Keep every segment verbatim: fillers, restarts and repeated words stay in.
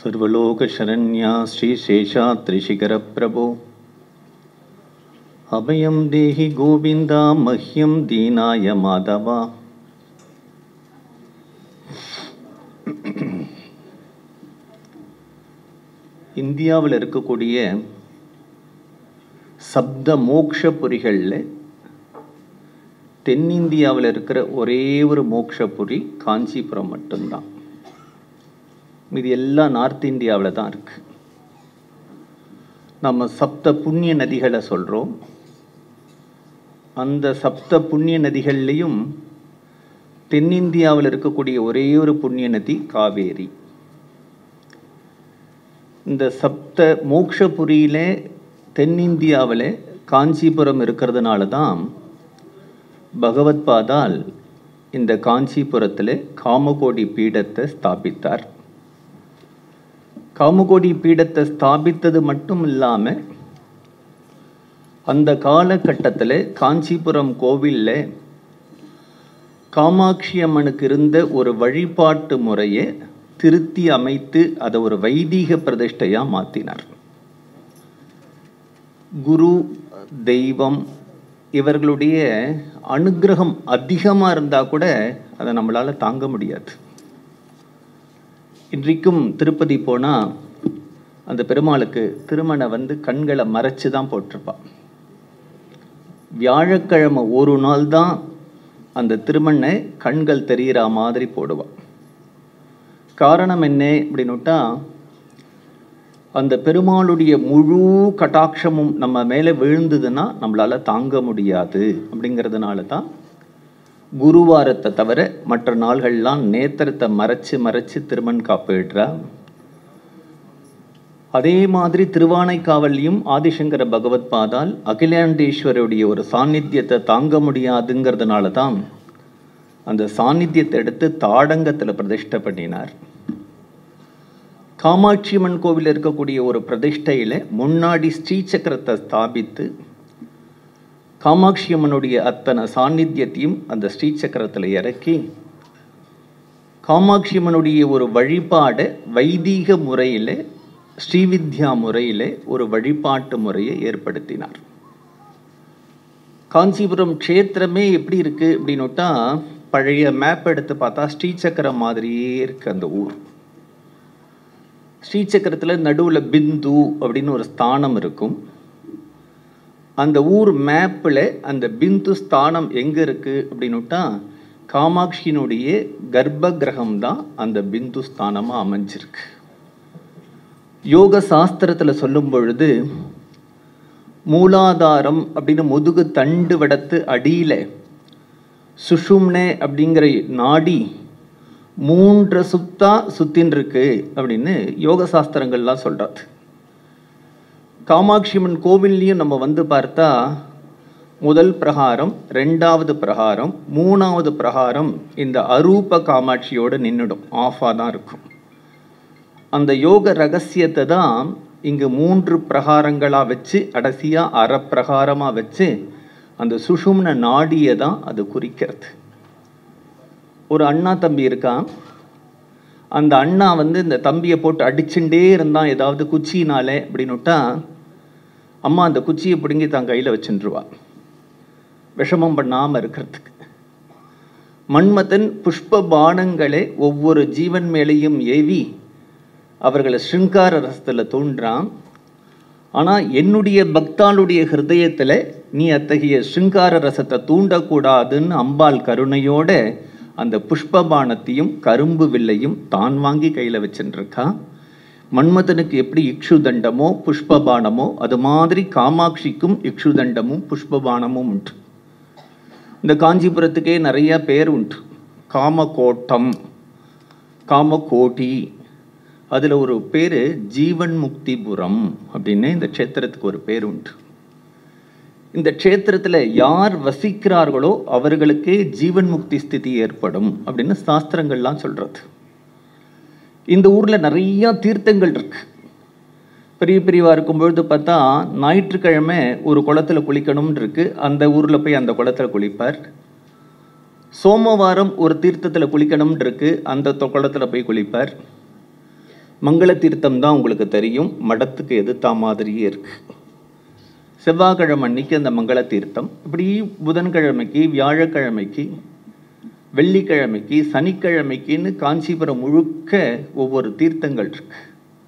सर्वलोकशरण्या श्रीशेषाद्रिशिखरप्रभो अभयं देहि गोविन्दा मह्यं दीनाय माधवा. இந்தியாவில் இருக்கக்கூடிய சப்த மோக்ஷபுரிகளில் தென்னிந்தியாவில் இருக்கிற ஒரே ஒரு மோக்ஷபுரி காஞ்சிபுரம் மட்டும்தான். இது எல்லாம் நார்த் இந்தியாவில் தான் இருக்கு. நம்ம சப்த புண்ணிய நதிகளை சொல்கிறோம். அந்த சப்த புண்ணிய நதிகள்லையும் தென்னிந்தியாவில் இருக்கக்கூடிய ஒரே ஒரு புண்ணிய நதி காவேரி. இந்த சப்த மோக்ஷபுரியில் தென்னிந்தியாவில் காஞ்சிபுரம் இருக்கிறதுனால தான் பகவத்பாதால் இந்த காஞ்சிபுரத்தில் காமகோடி பீடத்தை ஸ்தாபித்தார். காமகோடி பீடத்தை ஸ்தாபித்தது மட்டும் இல்லாமல் அந்த காலகட்டத்தில் காஞ்சிபுரம் கோவிலில் காமாட்சி அம்மனுக்கு இருந்த ஒரு வழிபாட்டு முறையை திருத்தி அமைத்து அதை ஒரு வைதீக பிரதிஷ்டையாக மாற்றினார். குரு தெய்வம் இவர்களுடைய அனுகிரகம் அதிகமாக இருந்தால் கூட அதை நம்மளால் தாங்க முடியாது. இன்றைக்கும் திருப்பதி போனால் அந்த பெருமாளுக்கு திருமணை வந்து கண்களை மறைச்சு தான் போட்டிருப்பான். வியாழக்கிழமை ஒரு நாள் தான் அந்த திருமணை கண்கள் தெரிகிற மாதிரி போடுவான். காரணம் என்ன அப்படின்னுட்டா, அந்த பெருமாளுடைய முழு கட்டாட்சமும் நம்ம மேலே விழுந்ததுன்னா நம்மளால் தாங்க முடியாது. அப்படிங்கிறதுனால தான் குருவாரத்தை தவிர மற்ற நாள்கள்லாம் நேத்திரத்தை மறைச்சு மறைச்சு திருமண் காப்பிடுறா. அதே மாதிரி திருவானைக்காவல்லையும் ஆதிசங்கர பகவத்பாதால் அகிலாண்டேஸ்வருடைய ஒரு சாநித்தியத்தை தாங்க முடியாதுங்கிறதுனால தான் அந்த சாநித்தியத்தை எடுத்து தாடங்கத்தில் பிரதிஷ்டை பண்ணினார். காமாட்சி அம்மன் கோவில் இருக்கக்கூடிய ஒரு பிரதிஷ்டையில் முன்னாடி ஸ்ரீசக்கரத்தை ஸ்தாபித்து காமாட்சி அம்மனுடைய அத்தனை சாநித்தியத்தையும் அந்த ஸ்ரீசக்கரத்தில் இறக்கி காமாட்சி அம்மனுடைய ஒரு வழிபாடை வைதீக முறையில் ஸ்ரீவித்யா முறையில் ஒரு வழிபாட்டு முறையை ஏற்படுத்தினார். காஞ்சிபுரம் க்ஷேத்திரமே எப்படி இருக்குது அப்படின்னுட்டா, பழைய மேப் எடுத்து பார்த்தா ஸ்ரீசக்கரம் மாதிரியே இருக்குது அந்த ஊர். ஸ்ரீசக்கரத்தில் நடுவில் பிந்து அப்படின்னு ஒரு ஸ்தானம் இருக்கும். அந்த ஊர் மேப்பில் அந்த பிந்து ஸ்தானம் எங்கே இருக்குது அப்படின்னுட்டா, காமாட்சியினுடைய கர்ப்ப கிரகம் தான் அந்த பிந்து ஸ்தானமாக அமைஞ்சிருக்கு. யோக சாஸ்திரத்தில் சொல்லும் பொழுது மூலாதாரம் அப்படின்னு முதுகு தண்டு வடத்து அடியில் சுஷும்னே அப்படிங்கிற நாடி மூன்று சுத்தா சுத்தின் இருக்கு அப்படின்னு யோக சாஸ்திரங்கள்லாம் சொல்கிறாது. காமாட்சி அம்மன் கோவில்லையும் நம்ம வந்து பார்த்தா முதல் பிரகாரம், ரெண்டாவது பிரகாரம், மூணாவது பிரகாரம் இந்த அரூப காமாட்சியோடு நின்றுடும், ஆஃபாக தான் இருக்கும். அந்த யோக ரகசியத்தை தான் இங்கு மூன்று பிரகாரங்களாக வச்சு கடைசியாக அறப்பிரகாரமாக வச்சு அந்த சுஷும்ன நாடியை தான் அது குறிக்கிறது. ஒரு அண்ணா தம்பி இருக்கான். அந்த அண்ணா வந்து இந்த தம்பியை போட்டு அடிச்சுட்டே இருந்தான் ஏதாவது குச்சினாலே அப்படின்னுட்டா, அம்மா அந்த குச்சியை பிடுங்கி தான் கையில் வச்சுருவா விஷமம் பண்ணாமல் இருக்கிறதுக்கு. மன்மதன் புஷ்ப பானங்களை ஒவ்வொரு ஜீவன் மேலேயும் ஏவி அவர்களை ஸ்ருங்கார ரசத்தில் தோன்றான். ஆனால் என்னுடைய பக்தாளுடைய ஹிருதயத்தில் நீ அத்தகைய ஸ்ருங்கார ரசத்தை தூண்டக்கூடாதுன்னு அம்பாள் கருணையோட அந்த புஷ்பபானத்தையும் கரும்பு வில்லையும் தான் வாங்கி கையில் வச்சுருக்கா. மன்மதனுக்கு எப்படி இக்ஷு தண்டமோ புஷ்பபானமோ அது மாதிரி காமாட்சிக்கும் இக்ஷு தண்டமும் புஷ்பபானமும் உண்டு. இந்த காஞ்சிபுரத்துக்கே நிறைய பேர் உண்டு. காமகோட்டம், காமகோட்டி, அதில் ஒரு பேர் ஜீவன் முக்திபுரம் அப்படின்னு இந்த க்ஷேத்திரத்துக்கு ஒரு பேர் உண்டு. இந்த க்ஷேத்திரத்தில் யார் வசிக்கிறார்களோ அவர்களுக்கே ஜீவன் முக்தி ஸ்திதி ஏற்படும் அப்படின்னு சாஸ்திரங்கள்லாம் சொல்கிறது. இந்த ஊரில் நிறையா தீர்த்தங்கள் இருக்கு. பெரிய பெரியவா இருக்கும்பொழுது பார்த்தா ஞாயிற்றுக்கிழமை ஒரு குளத்தில் குளிக்கணும்னு இருக்கு. அந்த ஊரில் போய் அந்த குளத்தில் குளிப்பார். சோமவாரம் ஒரு தீர்த்தத்தில் குளிக்கணும்னு இருக்கு. அந்த குளத்தில் போய் குளிப்பார். மங்கள தீர்த்தம் தான் உங்களுக்கு தெரியும், மடத்துக்கு எதிர்த்தா மாதிரியே இருக்கு. செவ்வாய்க்கிழமை அன்னைக்கு அந்த மங்கள தீர்த்தம், இப்படி புதன்கிழமைக்கு, வியாழக்கிழமைக்கு, வெள்ளிக்கிழமைக்கு, சனிக்கிழமைக்குன்னு காஞ்சிபுரம் முழுக்க ஒவ்வொரு தீர்த்தங்கள் இருக்கு.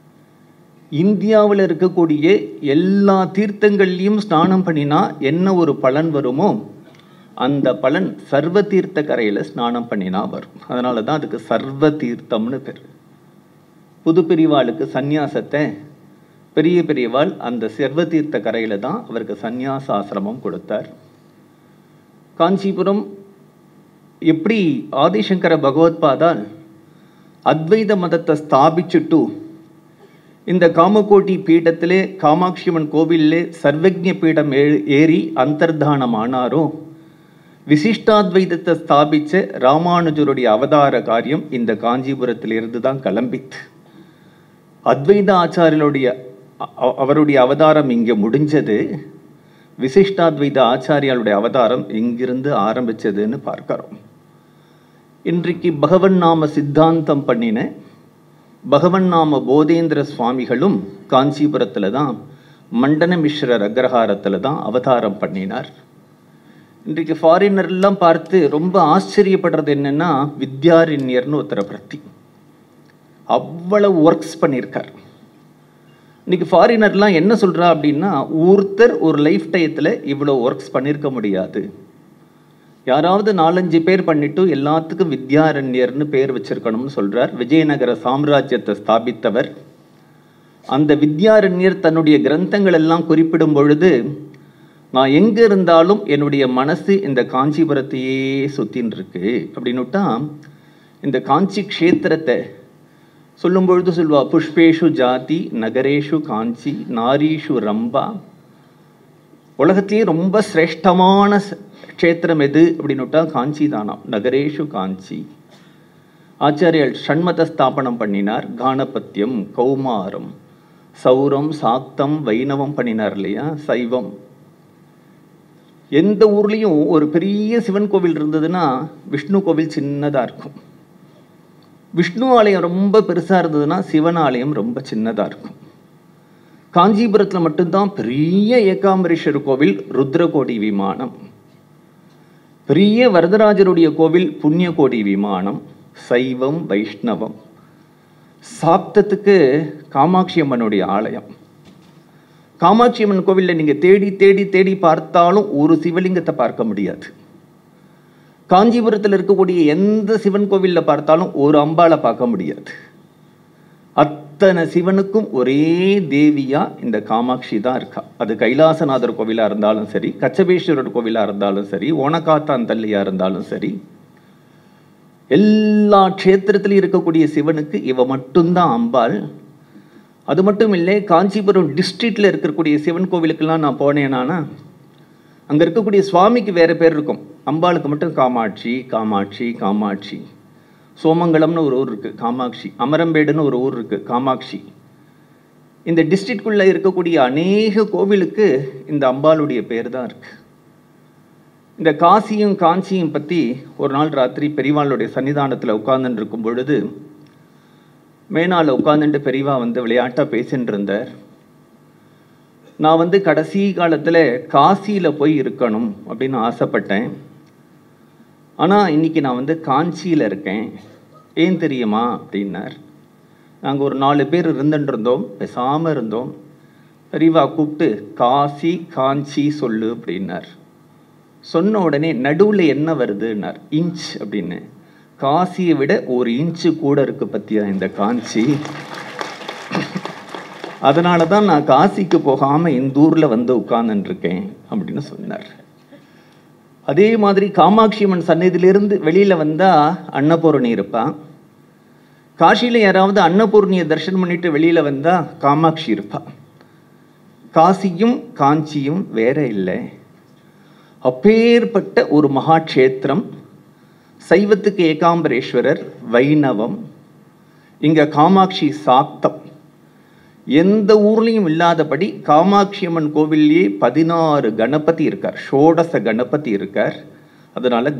இந்தியாவில் இருக்கக்கூடிய எல்லா தீர்த்தங்கள்லையும் ஸ்நானம் பண்ணினா என்ன ஒரு பலன் வருமோ அந்த பலன் சர்வ தீர்த்த கரையில் ஸ்நானம் பண்ணினா வரும். அதனால தான் அதுக்கு சர்வ தீர்த்தம்னு பேர். புது பிரிவாளுக்கு சந்நியாசத்தை பெரிய பெரியவாள் அந்த சர்வ தீர்த்த கரையில் தான் அவருக்கு சந்நியாச ஆசிரமம் கொடுத்தார். காஞ்சிபுரம் எப்படி ஆதிசங்கர பகவத்பாதால் அத்வைத மதத்தை ஸ்தாபிச்சுட்டு இந்த காமகோட்டி பீடத்திலே காமாட்சியம்மன் கோவிலே சர்வஜ்ஞ பீடம் ஏறி அந்தர்தானம் ஆனாரோ, விசிஷ்டாத்வைதத்தை ஸ்தாபிச்ச ராமானுஜருடைய அவதார காரியம் இந்த காஞ்சிபுரத்திலிருந்து தான் கிளம்பித்து. அத்வைத ஆச்சாரியருடைய அவருடைய அவதாரம் இங்கே முடிஞ்சது, விசிஷ்டாத்வைத ஆச்சாரியாளுடைய அவதாரம் இங்கிருந்து ஆரம்பிச்சதுன்னு பார்க்கிறோம். இன்றைக்கு பகவன் நாம சித்தாந்தம் பண்ணின பகவன் நாம போதேந்திர சுவாமிகளும் காஞ்சிபுரத்தில் தான் மண்டன மிஸ்ரர் அக்ரஹாரத்தில் தான் அவதாரம் பண்ணினார். இன்றைக்கு ஃபாரினர்லாம் பார்த்து ரொம்ப ஆச்சரியப்படுறது என்னன்னா, வித்யாரண்யர்னு ஒருத்தரை பற்றி அவ்வளவு ஒர்க்ஸ் பண்ணியிருக்கார். இன்னைக்கு ஃபாரினர்லாம் என்ன சொல்கிறா அப்படின்னா, ஒருத்தர் ஒரு லைஃப் டயத்தில் இவ்வளோ ஒர்க்ஸ் பண்ணியிருக்க முடியாது, யாராவது நாலஞ்சு பேர் பண்ணிட்டு எல்லாத்துக்கும் வித்யாரண்யர்னு பேர் வச்சிருக்கணும்னு சொல்கிறார். விஜயநகர சாம்ராஜ்யத்தை ஸ்தாபித்தவர். அந்த வித்யாரண்யர் தன்னுடைய கிரந்தங்கள் எல்லாம் குறிப்பிடும் பொழுது, நான் எங்கே இருந்தாலும் என்னுடைய மனசு இந்த காஞ்சிபுரத்தையே சுற்றின்னு இருக்கு அப்படின்னுட்டா இந்த காஞ்சி க்ஷேத்திரத்தை சொல்லும் பொழுது சொல்வா, புஷ்பேஷு ஜாதி நகரேஷு காஞ்சி நாரீஷு ரம்பா. உலகத்திலேயே ரொம்ப சிரேஷ்டமான க்ஷேத்திரம் எது அப்படின்னுட்டா காஞ்சி தானாம், நகரேஷு காஞ்சி. ஆச்சாரியர் ஷண்மத ஸ்தாபனம் பண்ணினார். கானபத்தியம், கௌமாரம், சௌரம், சாக்தம், வைணவம் பண்ணினார் இல்லையா, சைவம். எந்த ஊர்லேயும் ஒரு பெரிய சிவன் கோவில் இருந்ததுன்னா விஷ்ணு கோவில் சின்னதாக இருக்கும், விஷ்ணு ஆலயம் ரொம்ப பெருசாக இருந்ததுன்னா சிவன் ஆலயம் ரொம்ப சின்னதாக இருக்கும். காஞ்சிபுரத்தில் மட்டும்தான் பெரிய ஏகாம்பரேஸ்வரர் கோவில் ருத்ரகோடி விமானம், பெரிய வரதராஜருடைய கோவில் புண்ணியகோடி விமானம், சைவம் வைஷ்ணவம். சாக்தத்துக்கு காமாட்சி அம்மனுடைய ஆலயம். காமாட்சி அம்மன் கோவிலில் நீங்கள் தேடி தேடி தேடி பார்த்தாலும் ஒரு சிவலிங்கத்தை பார்க்க முடியாது. காஞ்சிபுரத்தில் இருக்கக்கூடிய எந்த சிவன் கோவிலில் பார்த்தாலும் ஒரு அம்பாளை பார்க்க முடியாது. அத்தனை சிவனுக்கும் ஒரே தேவியா இந்த காமாட்சி தான் இருக்கா. அது கைலாசநாதர் கோவிலாக இருந்தாலும் சரி, கச்சபேஸ்வரர் கோவிலாக இருந்தாலும் சரி, ஓனகாத்தான் தள்ளியாக இருந்தாலும் சரி, எல்லா க்ஷேத்திரத்திலையும் இருக்கக்கூடிய சிவனுக்கு இவ மட்டும்தான் அம்பாள். அது மட்டும் இல்லை, காஞ்சிபுரம் டிஸ்ட்ரிக்டில் இருக்கக்கூடிய சிவன் கோவிலுக்கெல்லாம் நான் போனேன்னா அங்கே இருக்கக்கூடிய சுவாமிக்கு வேறு பேர் இருக்கும், அம்பாளுக்கு மட்டும் காமாட்சி காமாட்சி காமாட்சி. சோமங்கலம்னு ஒரு ஊர் இருக்குது, காமாட்சி. அமரம்பேடுன்னு ஒரு ஊர் இருக்குது, காமாட்சி. இந்த டிஸ்ட்ரிக்ட்குள்ளே இருக்கக்கூடிய அநேக கோவிலுக்கு இந்த அம்பாளுடைய பேர் தான் இருக்குது. இந்த காசியும் காஞ்சியும் பற்றி ஒரு நாள் ராத்திரி பெரியவாளுடைய சன்னிதானத்தில் உட்கார்ந்துட்டு இருக்கும் பொழுது மேனால உட்காந்துட்டு பெரியவா வந்து விளையாட்டாக பேசின்னு இருந்தார். நான் வந்து கடைசி காலத்தில் காசியில் போய் இருக்கணும் அப்படின்னு ஆசைப்பட்டேன், ஆனால் இன்றைக்கி நான் வந்து காஞ்சியில் இருக்கேன், ஏன் தெரியுமா அப்படின்னார். நாங்கள் ஒரு நாலு பேர் இருந்துட்டு இருந்தோம், பேசாமல் இருந்தோம். பெரியவா கூப்பிட்டு காசி காஞ்சி சொல்லு அப்படின்னார். சொன்ன உடனே நடுவில் என்ன வருதுன்னார், இன்ச் அப்படின்னு. காசியை விட ஒரு இன்ச்சு கூட இருக்கு பற்றியா இந்த காஞ்சி, அதனால தான் நான் காசிக்கு போகாமல் இந்த ஊரில் வந்து உட்கார்ந்துருக்கேன் அப்படின்னு சொன்னார். அதே மாதிரி காமாட்சி அம்மன் சன்னதியிலிருந்து வெளியில் வந்தால் அன்னபூரணி இருப்பான். காசியில் யாராவது அன்னபூர்ணியை தரிசனம் பண்ணிட்டு வெளியில் வந்தால் காமாட்சி இருப்பாள். காசியும் காஞ்சியும் வேற இல்லை. அப்பேற்பட்ட ஒரு மகாட்சேத்திரம். சைவத்துக்கு ஏகாம்பரேஸ்வரர், வைணவம். இங்கே காமாட்சி சாக்தம். எந்த ஊர்லேயும் இல்லாதபடி காமாட்சி அம்மன் கோவில்லையே பதினாறு கணபதி இருக்கார், ஷோடச கணபதி இருக்கார். அதனால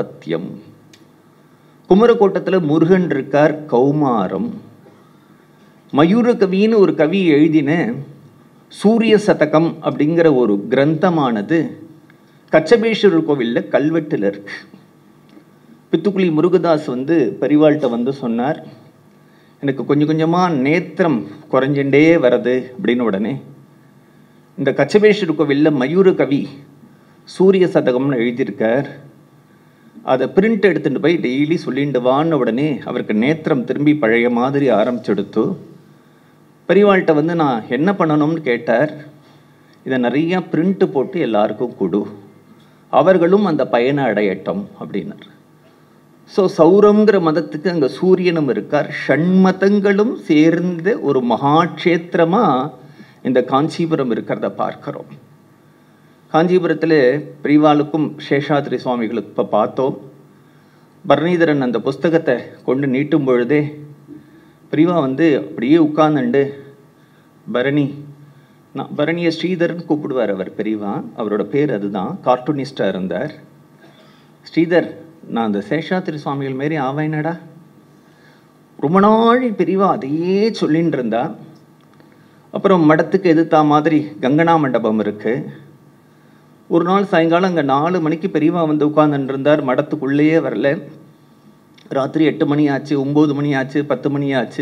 கானபத்தியம். குமரக்கோட்டத்தில் முருகன் இருக்கார், கௌமாரம். மயூர கவின்னு ஒரு கவி எழுதின சூரிய சதகம் அப்படிங்கிற ஒரு கிரந்தமானது கச்சபேஸ்வரர் கோவிலில் கல்வெட்டில் இருக்கு. பித்துக்குளி முருகதாஸ் வந்து பெரிவாள்கிட்ட வந்து சொன்னார், எனக்கு கொஞ்சம் கொஞ்சமாக நேத்திரம் குறைஞ்சுட்டே வருது அப்படின்னு. உடனே இந்த கச்சபேஸ்வரர் கோவிலில் மயூர கவி சூரிய சதகம்னு எழுதியிருக்கார், அதை பிரிண்ட் எடுத்துகிட்டு போய் டெய்லி சொல்லிட்டு வான்னு உடனே அவருக்கு நேத்திரம் திரும்பி பழைய மாதிரி ஆரம்பிச்செடுத்து பெரியவாள்கிட்ட வந்து நான் என்ன பண்ணணும்னு கேட்டார். இதை நிறையா பிரிண்ட்டு போட்டு எல்லாருக்கும் கொடு, அவர்களும் அந்த பயனை அடையட்டும் அப்படின்னார். ஸோ சௌரங்கிற மதத்துக்கு அங்கே சூரியனும் இருக்கார், ஷண்மதங்களும் சேர்ந்த ஒரு மகாட்சேத்திரமாக இந்த காஞ்சிபுரம் இருக்கிறத பார்க்கிறோம். காஞ்சிபுரத்தில் பெரியவாளுக்கும் சேஷாத்ரி சுவாமிகளுக்கு இப்போ பார்த்தோம். பரணிதரன் அந்த புஸ்தகத்தை கொண்டு நீட்டும் பொழுதே பெரியவா வந்து அப்படியே உட்கார்ந்துண்டு, பரணி, நான் பரணியை ஸ்ரீதர்னு கூப்பிடுவார் அவர் பெரியவா, அவரோட பேர் அதுதான், கார்ட்டூனிஸ்டாக இருந்தார். ஸ்ரீதர், நான் அந்த சேஷாத்ரி சுவாமிகள் மாரி ஆவேனடா. ரொம்ப நாள் பெரியவா அதையே சொல்லின்னு இருந்தா. அப்புறம் மடத்துக்கு எதிர்த்தா மாதிரி கங்கனா மண்டபம் இருக்குது. ஒரு நாள் சாயங்காலம் அங்கே நாலு மணிக்கு பெரியவா வந்து உட்கார்ந்துட்டு இருந்தார், மடத்துக்குள்ளேயே வரல. ராத்திரி எட்டு மணி ஆச்சு, ஒம்பது மணி ஆச்சு, பத்து மணி ஆச்சு.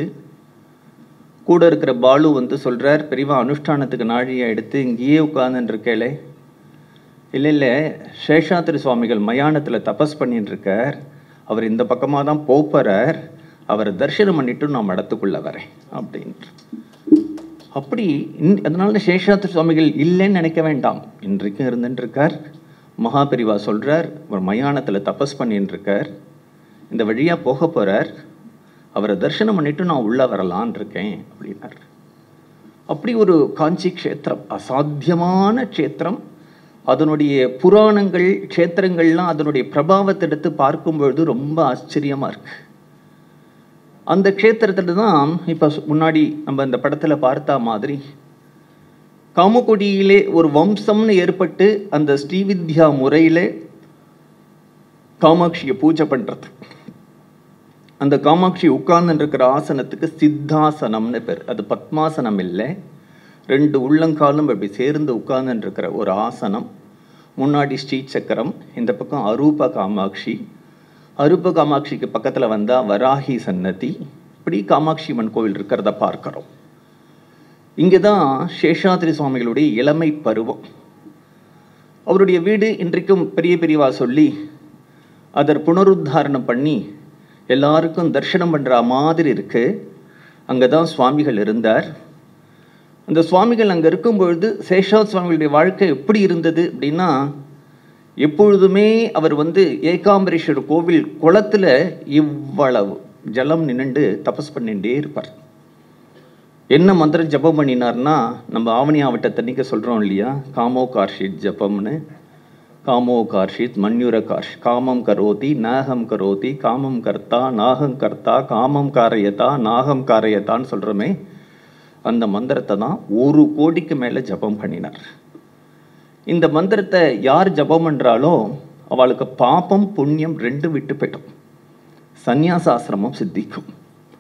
கூட இருக்கிற பாலு வந்து சொல்கிறார், பெரியவா அனுஷ்டானத்துக்கு நாழியை எடுத்து இங்கேயே உட்கார்ந்துருக்கேளே. இல்லை இல்லை, சேஷாத்ரி சுவாமிகள் மயானத்தில் தபஸ் பண்ணிட்டு இருக்கார், அவர் இந்த பக்கமாக தான் போகிறார், அவரை தரிசனம் பண்ணிட்டு நான் மடத்துக்குள்ளே வரேன் அப்படின்ட்டு. அப்படி அதனால சேஷாத்ரி சுவாமிகள் இல்லைன்னு நினைக்க வேண்டாம், இன்றைக்கும் இருந்துட்டு இருக்கார். மகா பெரிவா சொல்கிறார், அவர் மயானத்தில் தபஸ் பண்ணிட்டு இருக்கார், இந்த வழியாக போக போகிறார், அவரை தரிசனம் பண்ணிட்டு நான் உள்ளே வரலான் இருக்கேன் அப்படின்னார். அப்படி ஒரு காஞ்சி க்ஷேத்திரம், அசாத்தியமான க்ஷேத்திரம். அதனுடைய புராணங்கள் க்ஷேத்திரங்கள்லாம் அதனுடைய பிரபாவத்தை எடுத்து பார்க்கும்பொழுது ரொம்ப ஆச்சரியமாக இருக்கு. அந்த க்ஷேத்திரத்தில் தான் இப்போ முன்னாடி நம்ம இந்த படத்தில் பார்த்தா மாதிரி காமகோடியிலே ஒரு வம்சம்னு ஏற்பட்டு அந்த ஸ்ரீவித்யா முறையில் காமாட்சியை பூஜை பண்ணுறது. அந்த காமாட்சி உட்கார்ந்து இருக்கிற ஆசனத்துக்கு சித்தாசனம்னு பேர். அது பத்மாசனம் இல்லை, ரெண்டு உள்ளங்காலும் அப்படி சேர்ந்து உட்கார்ந்து இருக்கிற ஒரு ஆசனம். முன்னாடி ஸ்ரீ சக்கரம், இந்த பக்கம் அரூப காமாட்சி. அரூப காமாட்சிக்கு பக்கத்தில் வந்தால் வராகி சன்னதி. இப்படி காமாட்சி அம்மன் கோவில் இருக்கிறத பார்க்கிறோம். இங்கே தான் சேஷாத்ரி சுவாமிகளுடைய இளமை பருவம். அவருடைய வீடு இன்றைக்கும் பெரிய பெரியவா சொல்லி அதை புனருத்தாரணம் பண்ணி எல்லாருக்கும் தரிசனம் பண்ணுற மாதிரி இருக்கு. அங்கே தான் சுவாமிகள் இருந்தார். அந்த சுவாமிகள் அங்கே இருக்கும்பொழுது சேஷாத் சுவாமிகளுடைய வாழ்க்கை எப்படி இருந்தது அப்படின்னா, எப்பொழுதுமே அவர் வந்து ஏகாம்பரேஸ்வரர் கோவில் குளத்தில் இவ்வளவு ஜலம் நின்னுண்டு தபஸ் பண்ணிகிட்டே இருப்பார். என்ன மந்திரம் ஜபம் பண்ணினார்னா, நம்ம ஆவணி ஆவட்டத்தன்னைக்கு சொல்கிறோம் இல்லையா, காமோ கார்ஷித் ஜபம்னு. காமோ கார்ஷித் மன்யுர கார்ஷ் காமம் கரோதி நாகம் கரோதி காமம் கர்த்தா நாகம் கர்த்தா காமம் காரையதா நாகம் காரையதான்னு சொல்கிறோமே, அந்த மந்திரத்தை தான் ஒரு கோடிக்கு மேலே ஜபம் பண்ணினார். இந்த மந்திரத்தை யார் ஜபம் பண்ணுறாலோ அவளுக்கு பாப்பம் புண்ணியம் ரெண்டும் விட்டு போயிடும், சந்நியாசாசிரமம் சித்திக்கும்.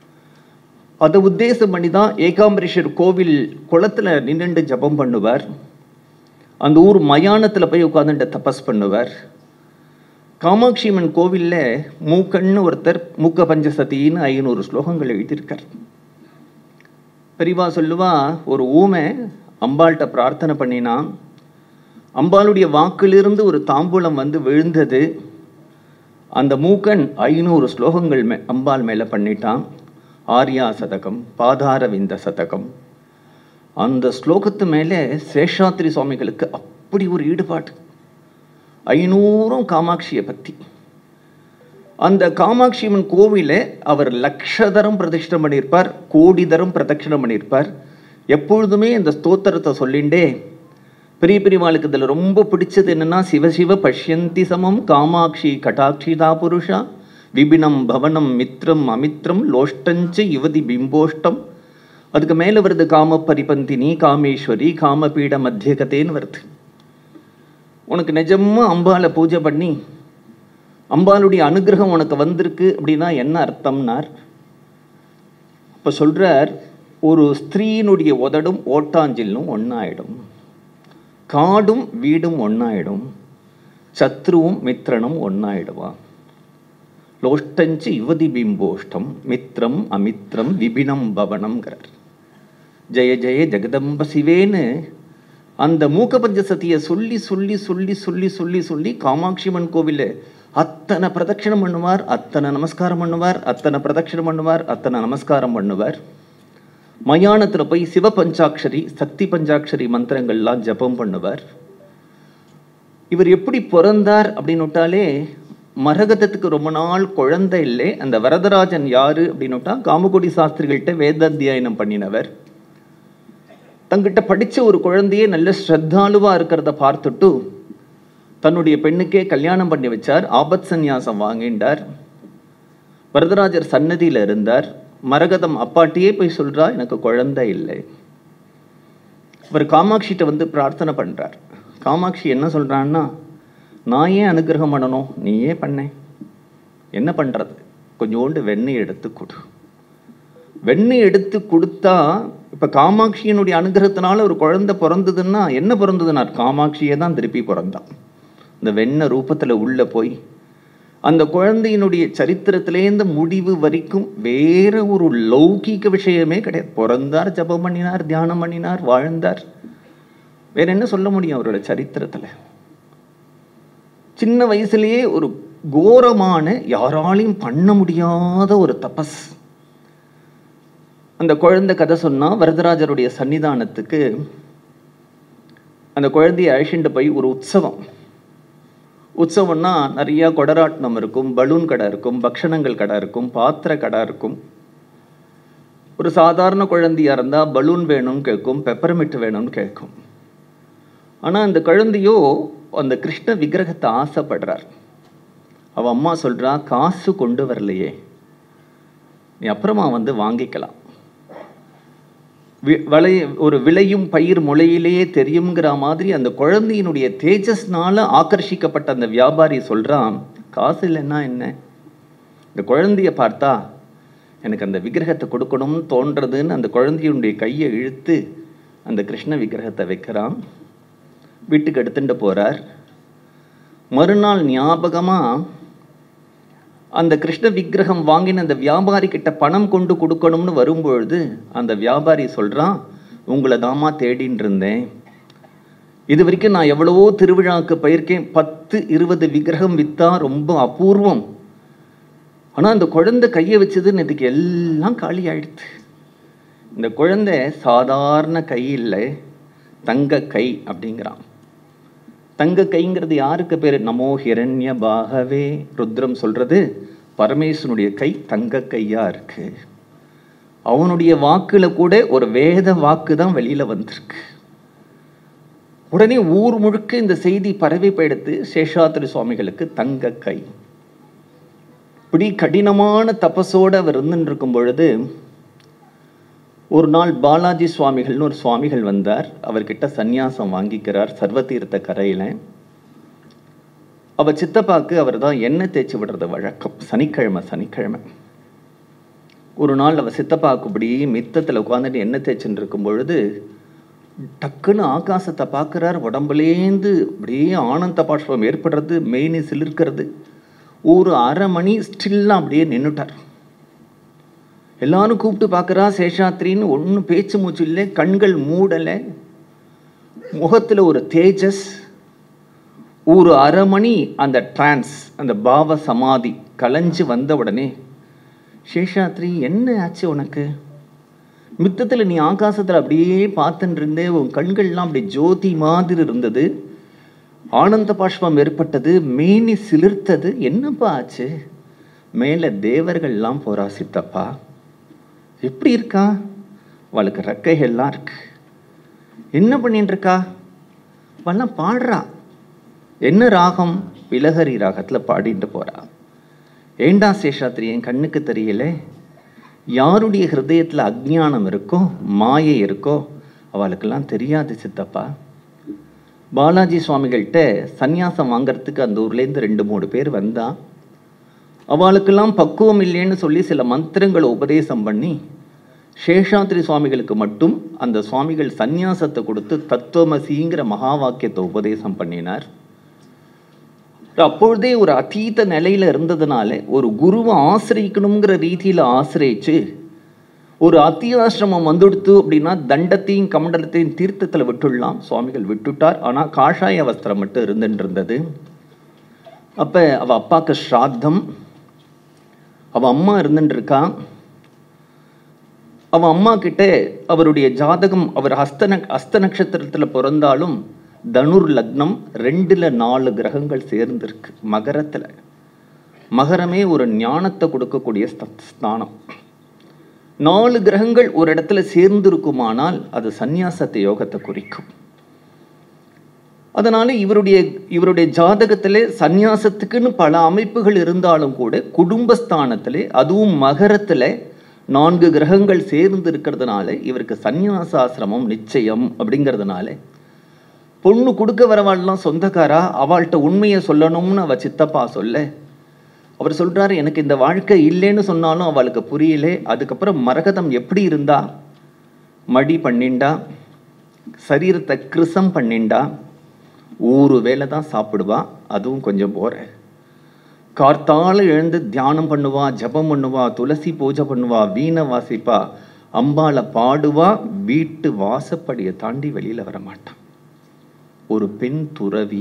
அதை உத்தேசம் பண்ணி தான் ஏகாம்பரேஸ்வரர் கோவில் குளத்தில் நின்று ஜபம் பண்ணுவார். அந்த ஊர் மயானத்தில் போய் உட்காந்துட்டு தபஸ் பண்ணுவார். காமாட்சி அம்மன் கோவிலில் மூக்கன்னு ஒருத்தர் மூக்க பஞ்சசதின்னு ஐநூறு ஸ்லோகங்கள் எழுதியிருக்கார். பெரியவா சொல்லுவா, ஒரு ஊமை அம்பாள்கிட்ட பிரார்த்தனை பண்ணினா, அம்பாளுடைய வாக்கிலிருந்து ஒரு தாம்பூலம் வந்து விழுந்தது. அந்த மூக்கன் ஐநூறு ஸ்லோகங்கள் மே அம்பாள் மேலே பண்ணிட்டான். ஆர்யா சதகம், பாதாரவிந்த சதகம். அந்த ஸ்லோகத்து மேலே சேஷாத்ரி சுவாமிகளுக்கு அப்படி ஒரு ஈடுபாடு. ஐநூறும் காமாட்சியை பற்றி. அந்த காமாட்சி அம்மன் கோவிலை அவர் லட்சதரம் பிரதட்சிணம் பண்ணியிருப்பார், கோடி தரம் பிரதட்சிணம் பண்ணியிருப்பார். எப்பொழுதுமே இந்த ஸ்தோத்திரத்தை சொல்லிண்டே பெரிய பெரியவாளுக்கு இதில் ரொம்ப பிடிச்சது என்னென்னா, சிவசிவ பஷ்யந்தி சமம் காமாட்சி கடாட்சிதா புருஷா விபினம் பவனம் மித்ரம் அமித்ரம் லோஷ்டஞ்ச யுவதி பிம்போஷ்டம். அதுக்கு மேலே வருது காம பரிபந்தினி காமேஸ்வரி காமபீட மத்தியகத்தேன்னு வருது. உனக்கு நிஜமாக அம்பாலை பூஜை பண்ணி அம்பாளுடைய அனுகிரகம் உனக்கு வந்திருக்கு அப்படின்னா என்ன அர்த்தம்னார். இப்போ சொல்கிறார், ஒரு ஸ்திரீனுடைய உதடும் ஓட்டாஞ்சிலும் ஒன்றாயிடும், காடும் வீடும் ஒன்றாயிடும், சத்ருவும் மித்ரனும் ஒன்றாயிடுவான். லோஷ்டஞ்சு யுவதி பிம்போஷ்டம் மித்ரம் அமித்ரம் விபினம் பவனம்ங்கிறார். ஜெய ஜெய ஜெகதம்ப சிவேன்னு அந்த மூக்க பஞ்சசதியை சொல்லி சொல்லி சொல்லி சொல்லி சொல்லி சொல்லி காமாட்சிமன் கோவிலில் அத்தனை பிரதட்சிணம் பண்ணுவார், அத்தனை நமஸ்காரம் பண்ணுவார், அத்தனை பிரதட்சிணம் பண்ணுவார், அத்தனை நமஸ்காரம் பண்ணுவார். மயானத்தில் போய் சிவ பஞ்சாட்சரி சக்தி பஞ்சாட்சரி மந்திரங்கள்லாம் ஜபம் பண்ணுவார். இவர் எப்படி பிறந்தார் அப்படின்னு விட்டாலே, மரகதத்துக்கு ரொம்ப நாள் குழந்தை இல்லை. அந்த வரதராஜன் யாரு அப்படின்னு விட்டா காமகோடி சாஸ்திரிகள்கிட்ட வேதாத்தியாயனம் பண்ணினவர். தங்கிட்ட படித்த ஒரு குழந்தையே நல்ல ஸ்ரத்தாலுவா இருக்கிறத பார்த்துட்டு தன்னுடைய பெண்ணுக்கே கல்யாணம் பண்ணி வச்சார். ஆபத் சந்நியாசம் வாங்கிண்டார். வரதராஜர் சன்னதியில் இருந்தார். மரகதம் அப்பாட்டியே போய் சொல்றா, எனக்கு குழந்தை இல்லை. அவர் காமாட்சிகிட்ட வந்து பிரார்த்தனை பண்றார். காமாட்சி என்ன சொல்றான்னா, நான் ஏன் அனுகிரகம் பண்ணணும், நீயே பண்ண, என்ன பண்றது, கொஞ்சோண்டு வெண்ணெய் எடுத்து கொடு. வெண்ணெய் எடுத்து கொடுத்தா, இப்ப காமாட்சியினுடைய அனுகிரகத்தினால ஒரு குழந்தை பிறந்ததுன்னா என்ன பிறந்ததுன்னா காமாட்சியே தான் திருப்பி பிறந்தான். இந்த வெண்ணெய் ரூபத்துல உள்ள போய் அந்த குழந்தையினுடைய சரித்திரத்திலேருந்து முடிவு வரைக்கும் வேற ஒரு லௌகீக விஷயமே கிடையாது. பிறந்தார், ஜபம் பண்ணினார், தியானம் பண்ணினார், வாழ்ந்தார். வேற என்ன சொல்ல முடியும் அவரோட சரித்திரத்துல? சின்ன வயசுலயே ஒரு கோரமான, யாராலையும் பண்ண முடியாத ஒரு தபஸ். அந்த குழந்தை கதை சொன்னா, வரதராஜருடைய சன்னிதானத்துக்கு அந்த குழந்தைய அழைச்சிட்டு போய் ஒரு உற்சவம். உற்சவம்னா நிறைய கொடராட்டனம் இருக்கும், பலூன் கடை இருக்கும், பக்ஷணங்கள் கடை இருக்கும், பாத்திர கடை இருக்கும். ஒரு சாதாரண குழந்தையா இருந்தா பலூன் வேணும்னு கேட்கும், பெப்பர்மிட் வேணும்னு கேட்கும். ஆனா அந்த குழந்தையோ அந்த கிருஷ்ண விக்கிரகத்தை ஆசைப்படுறார். அவ அம்மா சொல்றா, காசு கொண்டு வரலையே, நீ அப்புறமா வந்து வாங்கிக்கலாம். வளை ஒரு விளையும் பயிர் முளையிலேயே தெரியுங்கிற மாதிரி அந்த குழந்தையினுடைய தேஜஸ்னால ஆக்கர்ஷிக்கப்பட்ட அந்த வியாபாரி சொல்றான், காசு இல்லைன்னா என்ன, இந்த குழந்தைய பார்த்தா எனக்கு அந்த விக்கிரகத்தை கொடுக்கணும்னு தோன்றதுன்னு அந்த குழந்தையுடைய கையை இழுத்து அந்த கிருஷ்ண விக்கிரகத்தை வைக்கிறான். வீட்டுக்கு எடுத்துட்டு போறார். மறுநாள் ஞாபகமா அந்த கிருஷ்ண விக்கிரகம் வாங்கின அந்த வியாபாரி கிட்ட பணம் கொண்டு கொடுக்கணும்னு வரும்பொழுது அந்த வியாபாரி சொல்றான், உங்களை தாமா தேடின்னு இருந்தேன். இது வரைக்கும் நான் எவ்வளவோ திருவிழாவுக்கு போயிருக்கேன், பத்து இருபது விக்கிரகம் வித்தா ரொம்ப அபூர்வம். ஆனா அந்த குழந்தை கையை வச்சதுன்னு இதுக்கு எல்லாம் காலி ஆயிடுச்சு. இந்த குழந்தை சாதாரண கை இல்லை, தங்க கை அப்படிங்கிறான். தங்க கைங்கிறது யாருக்கு பேரு? நமோ ஹிரண்ய பாகவே. ருத்ரம் சொல்றது பரமேஸ்வனுடைய கை தங்க கையா இருக்கு. அவனுடைய வாக்குல கூட ஒரு வேத வாக்கு தான் வெளியில வந்திருக்கு. உடனே ஊர் முழுக்க இந்த செய்தி பரவி போயிடுத்து. சேஷாத்திரி சுவாமிகளுக்கு தங்க கை. இப்படி கடினமான தபசோட அவர் இருந்துட்டு இருக்கும் பொழுது ஒரு நாள் பாலாஜி சுவாமிகள்னு ஒரு சுவாமிகள் வந்தார். அவர்கிட்ட சந்நியாசம் வாங்கிக்கிறார் சர்வதீர்த்த கரையில. அவர் சித்தப்பாக்கு அவர் தான் எண்ணெய் தேய்ச்சி விடுறது வழக்கம். சனிக்கிழமை சனிக்கிழமை ஒரு நாள் அவர் சித்தப்பாக்கு இப்படி மித்தத்தில் உட்காந்துட்டு எண்ணெய் தேய்ச்சின்னு இருக்கும் பொழுது டக்குன்னு ஆகாசத்தை பார்க்குறார். உடம்புலேந்து அப்படியே ஆனந்த பாஷ்பம் ஏற்படுறது, மெயினி சிலிர்க்கிறது. ஒரு அரை மணி ஸ்டில்லாம் அப்படியே நின்றுட்டார். எல்லாரும் கூப்பிட்டு பார்க்குறா, சேஷாத்ரின்னு ஒன்றும் பேச்சு மூச்சு இல்லை, கண்கள் மூடலை, முகத்தில் ஒரு தேஜஸ். ஒரு அரை மணி அந்த டிரான்ஸ், அந்த பாவ சமாதி கலைஞ்சு வந்த உடனே, சேஷாத்ரி என்ன ஆச்சு உனக்கு? மித்தத்தில் நீ ஆகாசத்தில் அப்படியே பார்த்துட்டு இருந்தே, உன் கண்கள்லாம் அப்படி ஜோதி மாதிரி இருந்தது, ஆனந்த பாஷ்பம் ஏற்பட்டது, மேனி சிலிர்த்தது, என்னப்பா ஆச்சு? மேலே தேவர்கள்லாம் போறா சித்தப்பா. எப்படி இருக்கா? அவளுக்கு ரெக்கைகள்லாம் இருக்கு. என்ன பண்ணிட்டு இருக்கா? அவெல்லாம் பாடுறா. என்ன ராகம்? பிலஹரி ராகத்துல பாடிட்டு போறா. ஏண்டா சேஷாத்ரி, என் கண்ணுக்கு தெரியல, யாருடைய ஹிருதயத்துல அஜ்ஞானம் இருக்கோ, மாயை இருக்கோ, அவளுக்கெல்லாம் தெரியாது சித்தப்பா. பாலாஜி சுவாமிகள்கிட்ட சந்நியாசம் வாங்கறதுக்கு அந்த ஊர்லேருந்து ரெண்டு மூணு பேர் வந்தா. அவளுக்கெல்லாம் பக்குவம் இல்லைன்னு சொல்லி சில மந்திரங்களை உபதேசம் பண்ணி சேஷாத்ரி சுவாமிகளுக்கு மட்டும் அந்த சுவாமிகள் சந்நியாசத்தை கொடுத்து தத்துவமசிங்கிற மகா வாக்கியத்தை உபதேசம் பண்ணினார். அப்பொழுதே ஒரு அதீத நிலையில இருந்ததுனால ஒரு குருவை ஆசிரியக்கணுங்கிற ரீதியில ஆசிரியிச்சு ஒரு அத்தியாசிரமம் வந்துடுத்து அப்படின்னா தண்டத்தையும் கமண்டலத்தையும் தீர்த்தத்தில் விட்டுடலாம். சுவாமிகள் விட்டுட்டார். ஆனால் காஷாய வஸ்திரம் மட்டும் இருந்துட்டு இருந்தது. அப்போ அவள் அப்பாவுக்கு ஸ்ராத்தம், அவள் அம்மா இருந்துட்டு இருக்கா. அவன் அம்மா கிட்ட அவருடைய ஜாதகம், அவர் ஹஸ்த ஹஸ்த நட்சத்திரத்தில் பிறந்தாலும் தனுர் லக்னம், ரெண்டுல நாலு கிரகங்கள் சேர்ந்திருக்கு மகரத்தில். மகரமே ஒரு ஞானத்தை கொடுக்கக்கூடிய ஸ்தானம். நாலு கிரகங்கள் ஒரு இடத்துல சேர்ந்திருக்குமானால் அது சந்நியாசத்தை யோகத்தை குறிக்கும். அதனால இவருடைய இவருடைய ஜாதகத்திலே சந்நியாசத்துக்குன்னு பல அமைப்புகள் இருந்தாலும் கூட குடும்பஸ்தானத்திலே அதுவும் மகரத்தில் நான்கு கிரகங்கள் சேர்ந்து இருக்கிறதுனால இவருக்கு சந்நியாசாசிரமம் நிச்சயம். அப்படிங்கிறதுனால பொண்ணு கொடுக்க வரவாள்லாம் சொந்தக்காரா, அவள்கிட்ட உண்மையை சொல்லணும்னு அவள் சித்தப்பா சொல்ல, அவர் சொல்றாரு எனக்கு இந்த வாழ்க்கை இல்லைன்னு சொன்னாலும் அவளுக்கு புரியலே. அதுக்கப்புறம் மரகதம் எப்படி இருந்தா, மடி பண்ணிண்டா, சரீரத்தை கிருசம் பண்ணிண்டா, ஒரு வேளை தான் சாப்பிடுவா, அதுவும் கொஞ்சம் போற. கார்த்தால எழுந்து தியானம் பண்ணுவா, ஜபம் பண்ணுவா, துளசி பூஜை பண்ணுவா, வீணை வாசிப்பா, அம்பாளை பாடுவா, வீட்டு வாசப்படியை தாண்டி வெளியில வர மாட்டான். ஒரு பெண் துறவி,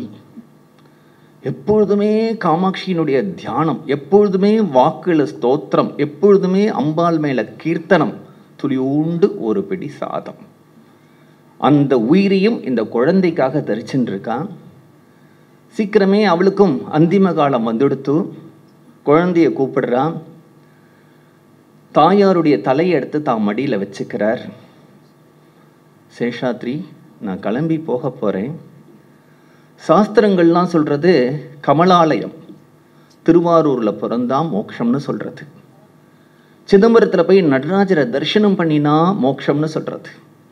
எப்பொழுதுமே காமாட்சியினுடைய தியானம், எப்பொழுதுமே வாக்குல ஸ்தோத்திரம், எப்பொழுதுமே அம்பாள் மேல கீர்த்தனம், துளியூண்டு ஒரு பிடி சாதம். அந்த உயிரையும் இந்த குழந்தைக்காக தரிச்சுட்டு இருக்கான். சீக்கிரமே அவளுக்கும் அந்திம காலம் வந்துடுத்து. குழந்தைய கூப்பிடுறான். தாயாருடைய தலையை எடுத்து தான் மடியில் வச்சுக்கிறார். சேஷாத்ரி, நான் கிளம்பி போக போறேன். சாஸ்திரங்கள்லாம் சொல்றது கமலாலயம், திருவாரூர்ல பிறந்தா மோட்சம்னு சொல்றது. சிதம்பரத்துல போய் நடராஜரை தரிசனம் பண்ணினா மோட்சம்னு சொல்றது.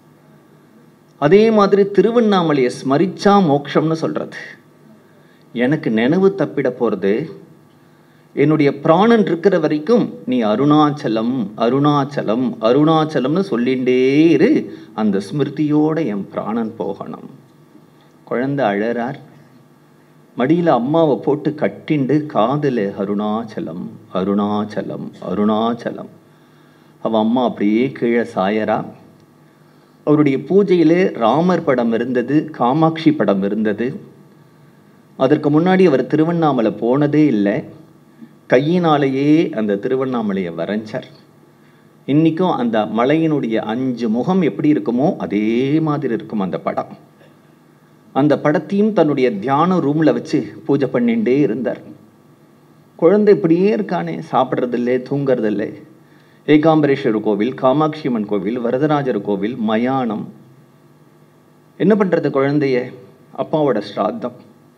அதே மாதிரி திருவண்ணாமலையை ஸ்மரிச்சா மோட்சம்னு சொல்றது. எனக்கு நினைவு தப்பிட போறது, என்னுடைய பிராணன் இருக்கிற வரைக்கும் நீ அருணாச்சலம் அருணாச்சலம் அருணாச்சலம்னு சொல்லிண்டே இரு, அந்த ஸ்மிருதியோட என் பிராணன் போகணும். குழந்தை அழறார். மடியில அம்மாவை போட்டு கட்டிண்டு காதுல அருணாச்சலம் அருணாச்சலம் அருணாச்சலம். அவ அம்மா அப்படியே கீழே சாயரா. அவருடைய பூஜையிலே ராமர் படம் இருந்தது, காமாட்சி படம் இருந்தது. அதற்கு முன்னாடி அவர் திருவண்ணாமலை போனதே இல்லை. கையினாலேயே அந்த திருவண்ணாமலையை வரைஞ்சார். இன்னைக்கும் அந்த மலையினுடைய அஞ்சு முகம் எப்படி இருக்குமோ அதே மாதிரி இருக்கும் அந்த படம். அந்த படத்தையும் தன்னுடைய தியான ரூம்ல வச்சு பூஜை பண்ணிட்டே இருந்தார். குழந்தை இப்படியே இருக்கானே, சாப்பிட்றதில்லை, தூங்கறதில்லை. ஏகாம்பரேஸ்வரர் கோவில், காமாட்சி அம்மன் கோவில், வரதராஜர் கோவில், மயானம். என்ன பண்றது குழந்தைய? அப்பாவோட ஸ்ராத்தம்.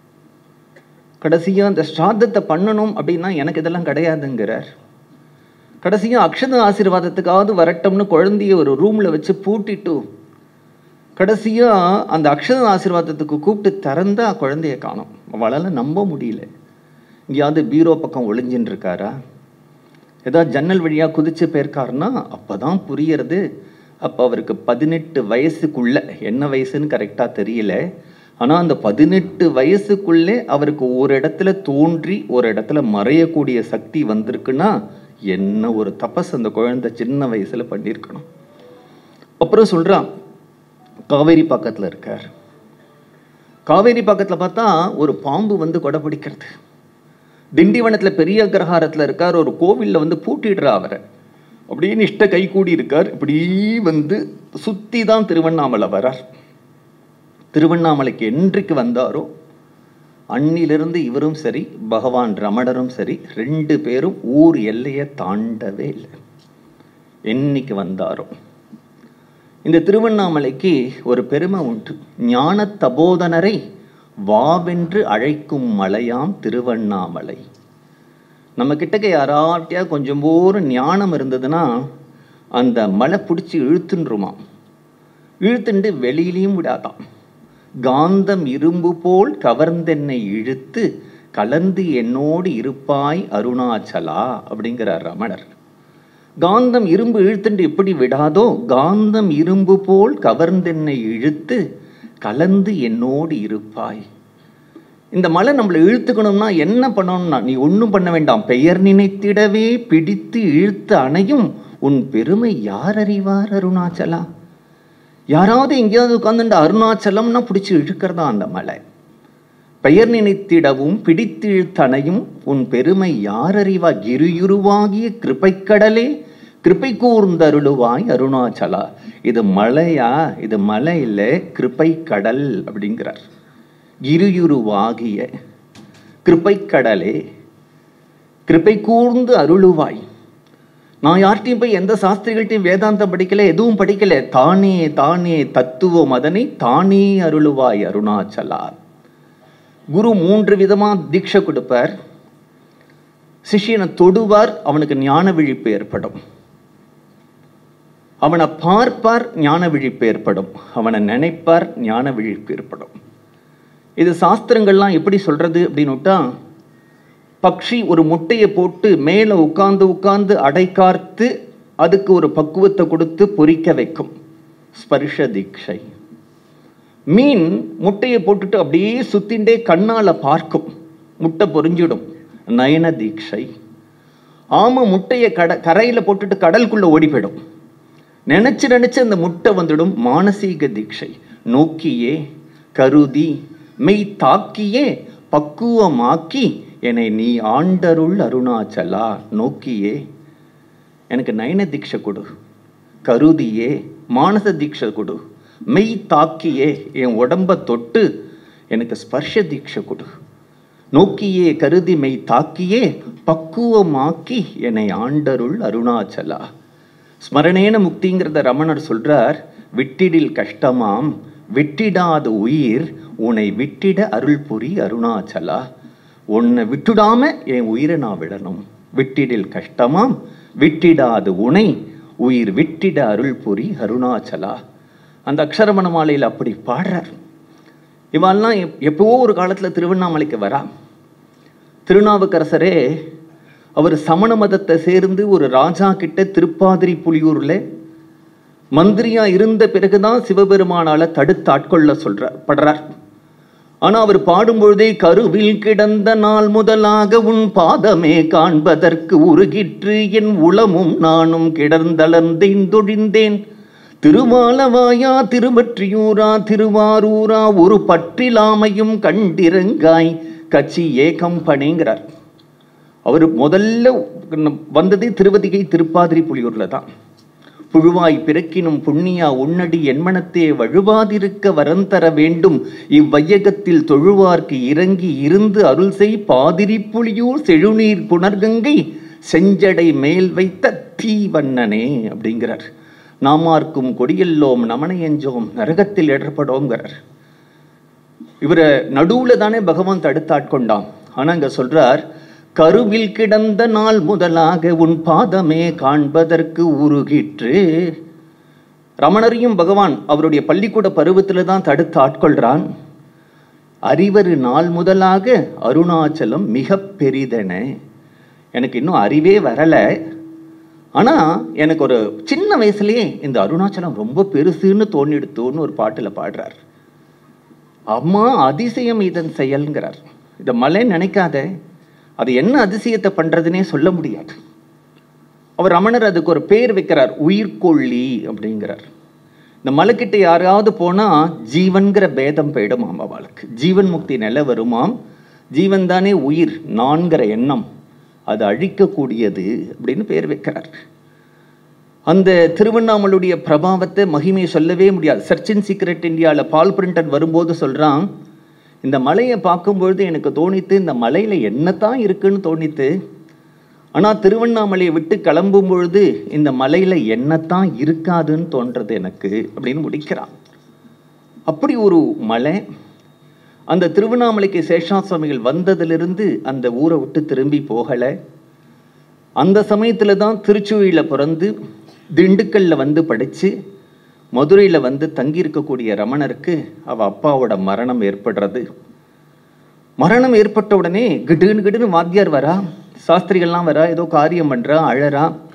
கடைசியா அந்த ஸ்ராத்தத்தை பண்ணணும் அப்படின்னா எனக்கு இதெல்லாம் கிடையாதுங்கிறார். கடைசியா அக்ஷத ஆசீர்வாதத்துக்காவது வரட்டும்னு குழந்தைய ஒரு ரூம்ல வச்சு பூட்டிட்டு கடைசியா அந்த அக்ஷத ஆசீர்வாதத்துக்கு கூப்பிட்டு திறந்தா குழந்தைய காணோம். அவளால நம்ப முடியல. எங்கேயாவது பீரோ பக்கம் ஒளிஞ்சின்னு இருக்காரா, ஏதாவது ஜன்னல் வழியா குதிச்சு போயிருக்காருன்னா அப்பதான் புரியறது. அப்போ அவருக்கு பதினெட்டு வயசுக்குள்ள, என்ன வயசுன்னு கரெக்டா தெரியல, ஆனா அந்த பதினெட்டு வயசுக்குள்ளே அவருக்கு ஒரு இடத்துல தோன்றி ஒரு இடத்துல மறையக்கூடிய சக்தி வந்திருக்குன்னா என்ன ஒரு தபஸ் அந்த குழந்தை சின்ன வயசுல பண்ணியிருக்கணும். அப்புறம் சொல்றான், காவேரி பக்கத்துல இருக்கார். காவேரி பக்கத்துல பார்த்தா ஒரு பாம்பு வந்து கொடை பிடிக்கிறது. திண்டிவனத்துல பெரிய அக்ரஹாரத்துல இருக்கார். ஒரு கோவில்ல வந்து பூட்டிடுறா அவரை. அப்படியே நிஷ்ட கை கூடி இருக்கார். இப்படி வந்து சுத்தி தான் திருவண்ணாமலை வரார். திருவண்ணாமலைக்கு என்றைக்கு வந்தாரோ அன்னிலிருந்து இவரும் சரி பகவான் ரமணரும் சரி ரெண்டு பேரும் ஊர் எல்லையை தாண்டவே இல்லை. என்னைக்கு வந்தாரோ. இந்த திருவண்ணாமலைக்கு ஒரு பெருமை உண்டு. ஞான தபோதனரை வாவென்று அழைக்கும் மலையாம் திருவண்ணாமலை. நம்ம கிட்டக்க யாராட்டியா கொஞ்சம் போற ஞானம் இருந்ததுன்னா அந்த மலை பிடிச்சி இழுத்துன்றுமா. இழுத்துண்டு வெளியிலையும் விடாதான். காந்தம் இரும்பு போல் கவர்ந்தென்னை இழுத்து கலந்து என்னோடு இருப்பாய் அருணாச்சலா அப்படிங்கிறார் ரமணர். காந்தம் இரும்பு இழுத்துண்டு எப்படி விடாதோ, காந்தம் இரும்பு போல் கவர்ந்தென்னை இழுத்து கலந்து என்னோடு இருப்பாய். இந்த மலை நம்மளை இழுத்துக்கணும்னா என்ன பண்ணணும்னா, நீ ஒன்றும் பண்ண வேண்டாம். பெயர் நினைத்திடவே பிடித்து இழுத்து அணையும் உன் பெருமை யார் அறிவார் அருணாச்சலா. யாராவது எங்கேயாவது உட்கார்ந்து அருணாச்சலம்னா பிடிச்சி இழுக்கிறதா அந்த மலை. பெயர் நினைத்திடவும் பிடித்து இழுத்தணையும் உன் பெருமை யார் அறிவா. கிரியுருவாகிய கிருபைக்கடலே கிருபை கூர்ந்தருளுவாய் அருணாச்சலா. இது மலையா? இது மலை இல்லை, கிருபை கடல் அப்படிங்கிறார். கிரியுருவாகிய கிருபைக்கடலே கிருபை கூர்ந்து அருளுவாய். நான் யார்கிட்டையும் போய் எந்த சாஸ்திரிகள்ட்டையும் வேதாந்தம் படிக்கல, எதுவும் படிக்கல. தானே தானே தத்துவம் அதனை தானே அருளுவாய் அருணாச்சலா. குரு மூன்று விதமா தீட்சை கொடுப்பார். சிஷியனை தொடுவார், அவனுக்கு ஞான விழிப்பு ஏற்படும். அவனை பார்ப்பார், ஞான விழிப்பு ஏற்படும். அவனை நினைப்பார், ஞான விழிப்பு ஏற்படும். இது சாஸ்திரங்கள்லாம் எப்படி சொல்றது அப்படின்னுட்டா, பக்ஷி ஒரு முட்டையை போட்டு மேலே உட்கார்ந்து உட்கார்ந்து அடைக்கார்த்து அதுக்கு ஒரு பக்குவத்தை கொடுத்து பொரிக்க வைக்கும், ஸ்பர்ஷ தீட்சை. மீன் முட்டையை போட்டுட்டு அப்படியே சுத்திண்டே கண்ணால பார்க்கும், முட்டை பொரிஞ்சிடும், நயன தீட்சை. ஆமை முட்டையை கட கரையில போட்டுட்டு கடலுக்குள்ள ஓடி போயிடும், நினைச்சு நினைச்சு அந்த முட்டை வந்துடும், மானசீக தீட்சை. நோக்கியே கருதி மெய் தாக்கியே பக்குவமாக்கி என்னை நீ ஆண்டருள் அருணாச்சலா. நோக்கியே எனக்கு நயன தீட்சை கொடு, கருதியே மானச தீட்சை கொடு, மெய் தாக்கியே என் உடம்ப தொட்டு எனக்கு ஸ்பர்ஷ தீட்சை கொடு. நோக்கியே கருதி மெய் தாக்கியே பக்குவமாக்கி என்னை ஆண்டருள் அருணாச்சலா. ஸ்மரணேன முக்திங்கிறத ரமணர் சொல்றார். விட்டிடில் கஷ்டமாம் விட்டிடாத உயிர் உன்னை விட்டிட அருள் புரி அருணாச்சலா. உன்னை விட்டுடாம என் உயிரை நான் விடணும். விட்டிடில் கஷ்டமாம் விட்டிடாது உனை உயிர் விட்டிட அருள் புரி அருணாச்சலா. அந்த அக்ஷரமண மாலையில் அப்படி பாடுறார். இவெல்லாம் எப்பவோ ஒரு காலத்துல திருவண்ணாமலைக்கு வரா. திருநாவுக்கரசரே அவர் சமண மதத்தை சேர்ந்து ஒரு ராஜா கிட்ட திருப்பாதிரி புலியூர்ல மந்திரியா இருந்த பிறகுதான் சிவபெருமானால தடுத்து ஆட்கொள்ள சொல்றார் படுறார். ஆனா அவர் பாடும்பொழுதே கருவில் கிடந்த நாள் முதலாக உன் பாதமே காண்பதற்கு உருகிற்று என் உளமும் நானும் கிடந்தளர்ந்தேன். திருமாலவாயா திருவற்றியூரா திருவாரூரா ஒரு பற்றிலாமையும் கண்டிரங்காய் கட்சி ஏகம் பணிங்கிறார். அவர் முதல்ல வந்ததே திருவதிகை திருப்பாதிரி புலியூர்ல தான். புழுவாய் பிறக்கினும் புண்ணியா உன்னடி என்மனத்தே வழுவாதிருக்க வரந்தர வேண்டும் இவ்வையகத்தில் தொழுவார்க்கு இறங்கி இருந்து அருள் செய் பாதிரி புலியூர் செழுநீர் புனர்கங்கை செஞ்சடை மேல் வைத்த தீவண்ணனே அப்படிங்கிறார். நாமார்க்கும் கொடியெல்லோம் நமனையஞ்சோம் நரகத்தில் இடர்படோங்கிறார். இவரை நடுவுல தானே பகவான் தடுத்தாட்கொண்டான். ஆனா இங்க சொல்றார், கருவில் கிடந்த நாள் முதலாக உன் பாதமே காண்பதற்கு உருகிற்று. ரமணரையும் பகவான் அவருடைய பள்ளிக்கூட பருவத்துல தான் தடுத்து ஆட்கொள்றான். அறிவரு நாள் முதலாக அருணாச்சலம் மிக பெரிதென. எனக்கு இன்னும் அறிவே வரல, ஆனா எனக்கு ஒரு சின்ன வயசுலயே இந்த அருணாச்சலம் ரொம்ப பெருசுன்னு தோணிடுத்தோன்னு ஒரு பாட்டுல பாடுறார். அம்மா அதிசயம் இதன் செயல்ங்கிறார். இத மலை நினைக்காத, அது என்ன அதிசயத்தை பண்றதுன்னே சொல்ல முடியாது. அவர் ரமணர் அதுக்கு ஒரு பேர் வைக்கிறார், உயிர்கொள்ளி அப்படிங்கிறார். இந்த மலைக்கிட்ட யாராவது போனா ஜீவன்கிற பேதம் போயிடுமாம் அவளுக்கு. ஜீவன் முக்தி நிலை வருமாம். ஜீவன் தானே உயிர், நான்கிற எண்ணம் அது அழிக்கக்கூடியது அப்படின்னு பேர் வைக்கிறார். அந்த திருவண்ணாமலுடைய பிரபாவத்தை மகிமையை சொல்லவே முடியாது. சர்ச் அண்ட் சீக்ரெட் இந்தியாவில் பால் பிரிண்டன் வரும்போது சொல்றான், இந்த மலையை பார்க்கும்பொழுது எனக்கு தோணித்து இந்த மலையில என்னத்தான் இருக்குன்னு தோணித்து, ஆனா திருவண்ணாமலையை விட்டு கிளம்பும் பொழுது இந்த மலையில என்னத்தான் இருக்காதுன்னு தோன்றது எனக்கு அப்படின்னு முடிக்கிறான். அப்படி ஒரு மலை. அந்த திருவண்ணாமலைக்கு சேஷா சுவாமிகள் வந்ததிலிருந்து அந்த ஊரை விட்டு திரும்பி போகலை. அந்த சமயத்துல தான் திருச்சுழியில பிறந்து திண்டுக்கல்ல வந்து படிச்சு மதுரையில் வந்து தங்கியிருக்கக்கூடிய ரமணருக்கு அவ அப்பாவோட மரணம் ஏற்படுறது. மரணம் ஏற்பட்ட உடனே கிடுன்னு கிடுன்னு வாத்தியார் வரா, சாஸ்திரிகள்லாம் வரா, ஏதோ காரியம் பண்றா, அழறா.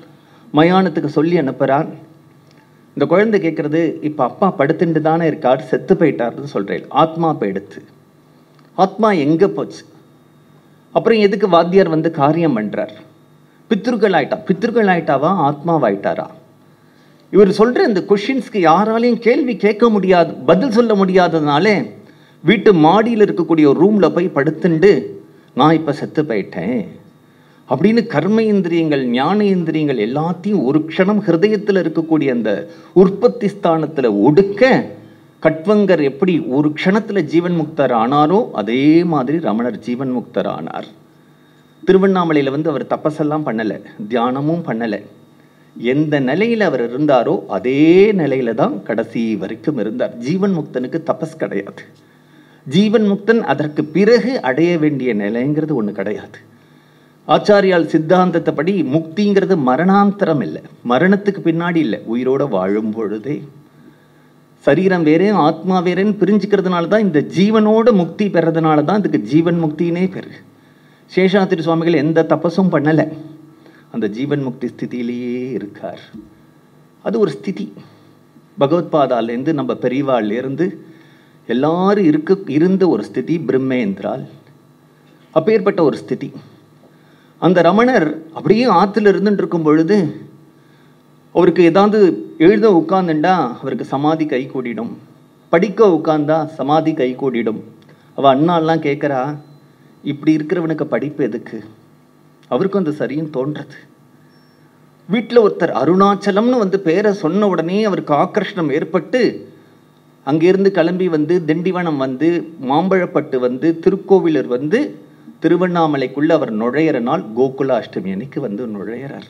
மயானத்துக்கு சொல்லி அனுப்புகிறான். இந்த குழந்தை கேட்குறது, இப்போ அப்பா படுத்துட்டு தானே இருக்கார், செத்து போயிட்டார்னு சொல்கிறேன். ஆத்மா போயிடுத்து. ஆத்மா எங்கே போச்சு? அப்புறம் எதுக்கு வாத்தியார் வந்து காரியம் பண்ணுறார்? பித்ருக்கள் ஆயிட்டா. பித்ருக்கள் ஆயிட்டாவா ஆத்மாவாயிட்டாரா? இவர் சொல்கிற இந்த கொஷின்ஸ்க்கு யாராலையும் கேள்வி கேட்க முடியாது, பதில் சொல்ல முடியாததுனாலே வீட்டு மாடியில் இருக்கக்கூடிய ஒரு ரூமில் போய் படுத்துண்டு நான் இப்போ செத்து போயிட்டேன் அப்படின்னு கர்ம இந்திரியங்கள் ஞான இந்திரியங்கள் எல்லாத்தையும் ஒரு க்ஷணம் ஹிருதயத்தில் இருக்கக்கூடிய அந்த உற்பத்தி ஸ்தானத்தில் ஒடுக்க கட்வங்கர் எப்படி ஒரு க்ஷணத்தில் ஜீவன் முக்தர் ஆனாரோ அதே மாதிரி ரமணர் ஜீவன் முக்தர் ஆனார். திருவண்ணாமலையில் வந்து அவர் தபஸெல்லாம் பண்ணலை, தியானமும் பண்ணலை. எந்த நிலையில் அவர் இருந்தாரோ அதே நிலையில தான் கடைசி வரைக்கும் இருந்தார். ஜீவன் முக்தனுக்கு தபஸ் கிடையாது. ஜீவன் முக்தன் அதற்கு பிறகு அடைய வேண்டிய நிலைங்கிறது ஒன்று கிடையாது. ஆச்சாரியால் சித்தாந்தத்தை படி முக்திங்கிறது மரணாந்தரம் இல்லை, மரணத்துக்கு பின்னாடி இல்லை, உயிரோட வாழும் பொழுதே. சரீரம் வேறே ஆத்மா வேறேன்னு பிரிஞ்சுக்கிறதுனால தான் இந்த ஜீவனோட முக்தி பெறதுனால தான் இதுக்கு ஜீவன் முக்தினே பெரு. சேஷாத்திரி சுவாமிகள் எந்த தபஸும் பண்ணலை, அந்த ஜீவன் முக்தி ஸ்திதியிலேயே இருக்கார். அது ஒரு ஸ்திதி. பகவத்பாதாலேருந்து நம்ம பெரியவாள்லேருந்து எல்லாரும் இருக்க இருந்த ஒரு ஸ்திதி பிரம்மேந்திரால். அப்பேற்பட்ட ஒரு ஸ்திதி. அந்த ரமணர் அப்படியே ஆற்றுல இருந்துட்டு இருக்கும் பொழுது அவருக்கு ஏதாவது எழுத உட்கார்ந்துண்டா அவருக்கு சமாதி கை கூடிடும், படிக்க உட்கார்ந்தா சமாதி கை கூடிடும். அவள் அண்ணாலாம் கேட்குறா, இப்படி இருக்கிறவனுக்கு படிப்பு எதுக்கு? அவருக்கும் அந்த சரின்னு தோன்றது. வீட்டில் ஒருத்தர் அருணாச்சலம்னு வந்து பேரை சொன்ன உடனே அவருக்கு ஆக்கர்ஷணம் ஏற்பட்டு அங்கேருந்து கிளம்பி வந்து திண்டிவனம் வந்து மாம்பழப்பட்டு வந்து திருக்கோவிலூர் வந்து திருவண்ணாமலைக்குள்ளே அவர் நுழையிற நாள் கோகுல அஷ்டமி அன்னைக்கு வந்து நுழையிறார்.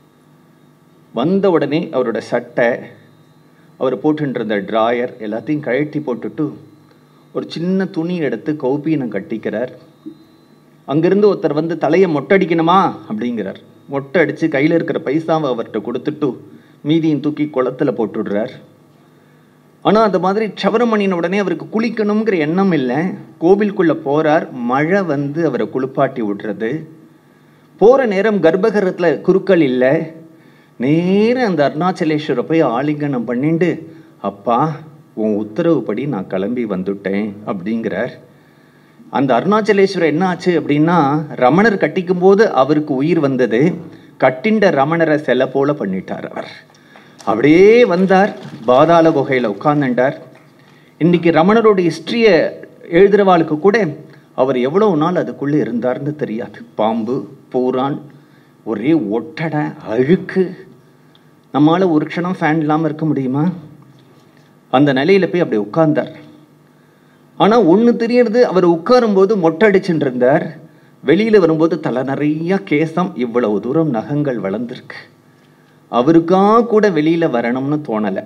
வந்த உடனே அவரோட சட்டை, அவர் போட்டுருந்த ட்ராயர் எல்லாத்தையும் கழட்டி போட்டுட்டு ஒரு சின்ன துணி எடுத்து கௌபீனம் கட்டிக்கிறார். அங்கேருந்து ஒருத்தர் வந்து தலையை மொட்டடிக்கணுமா அப்படிங்கிறார். மொட்டை அடித்து கையில் இருக்கிற பைசாவை அவர்கிட்ட கொடுத்துட்டு மீதியும் தூக்கி குளத்தில் போட்டுடுறார். ஆனால் அந்த மாதிரி சவரம் பண்ணின உடனே அவருக்கு குளிக்கணுங்கிற எண்ணம் இல்லை. கோவிலுக்குள்ளே போகிறார், மழை வந்து அவரை குளிப்பாட்டி விடுறது. போகிற நேரம் கர்ப்பகிரகத்தில் குருக்கள் இல்லை. நேரம் அந்த அருணாச்சலேஸ்வரை போய் ஆலிங்கனம் பண்ணிட்டு, அப்பா உன் உத்தரவுப்படி நான் கிளம்பி வந்துட்டேன் அப்படிங்கிறார். அந்த அருணாச்சலேஸ்வரர் என்ன ஆச்சு அப்படின்னா, ரமணர் கட்டிக்கும் போது அவருக்கு உயிர் வந்தது, கட்டிண்ட ரமணரை செல்ல போல பண்ணிட்டார். அவர் அப்படியே வந்தார், பாதாள குகையில் உட்கார்ந்துட்டார். இன்னைக்கு ரமணரோட ஹிஸ்ட்ரியை எழுதுறவாளுக்கு கூட அவர் எவ்வளவு நாள் அதுக்குள்ளே இருந்தார்னு தெரியாது. பாம்பு பூரான், ஒரே ஒட்டடை அழுக்கு. நம்மளால் ஒரு க்ஷணம் ஃபேன் இல்லாமல் இருக்க முடியுமா? அந்த நிலையில் போய் அப்படி உட்கார்ந்தார். ஆனால் ஒன்று தெரியறது, அவர் உட்காரும்போது மொட்டை அடிச்சுட்டு இருந்தார். வெளியில் வரும்போது தலை நிறையா கேசம், இவ்வளவு தூரம் நகங்கள் வளர்ந்துருக்கு. அவருக்கா கூட வெளியில் வரணும்னு தோணலை.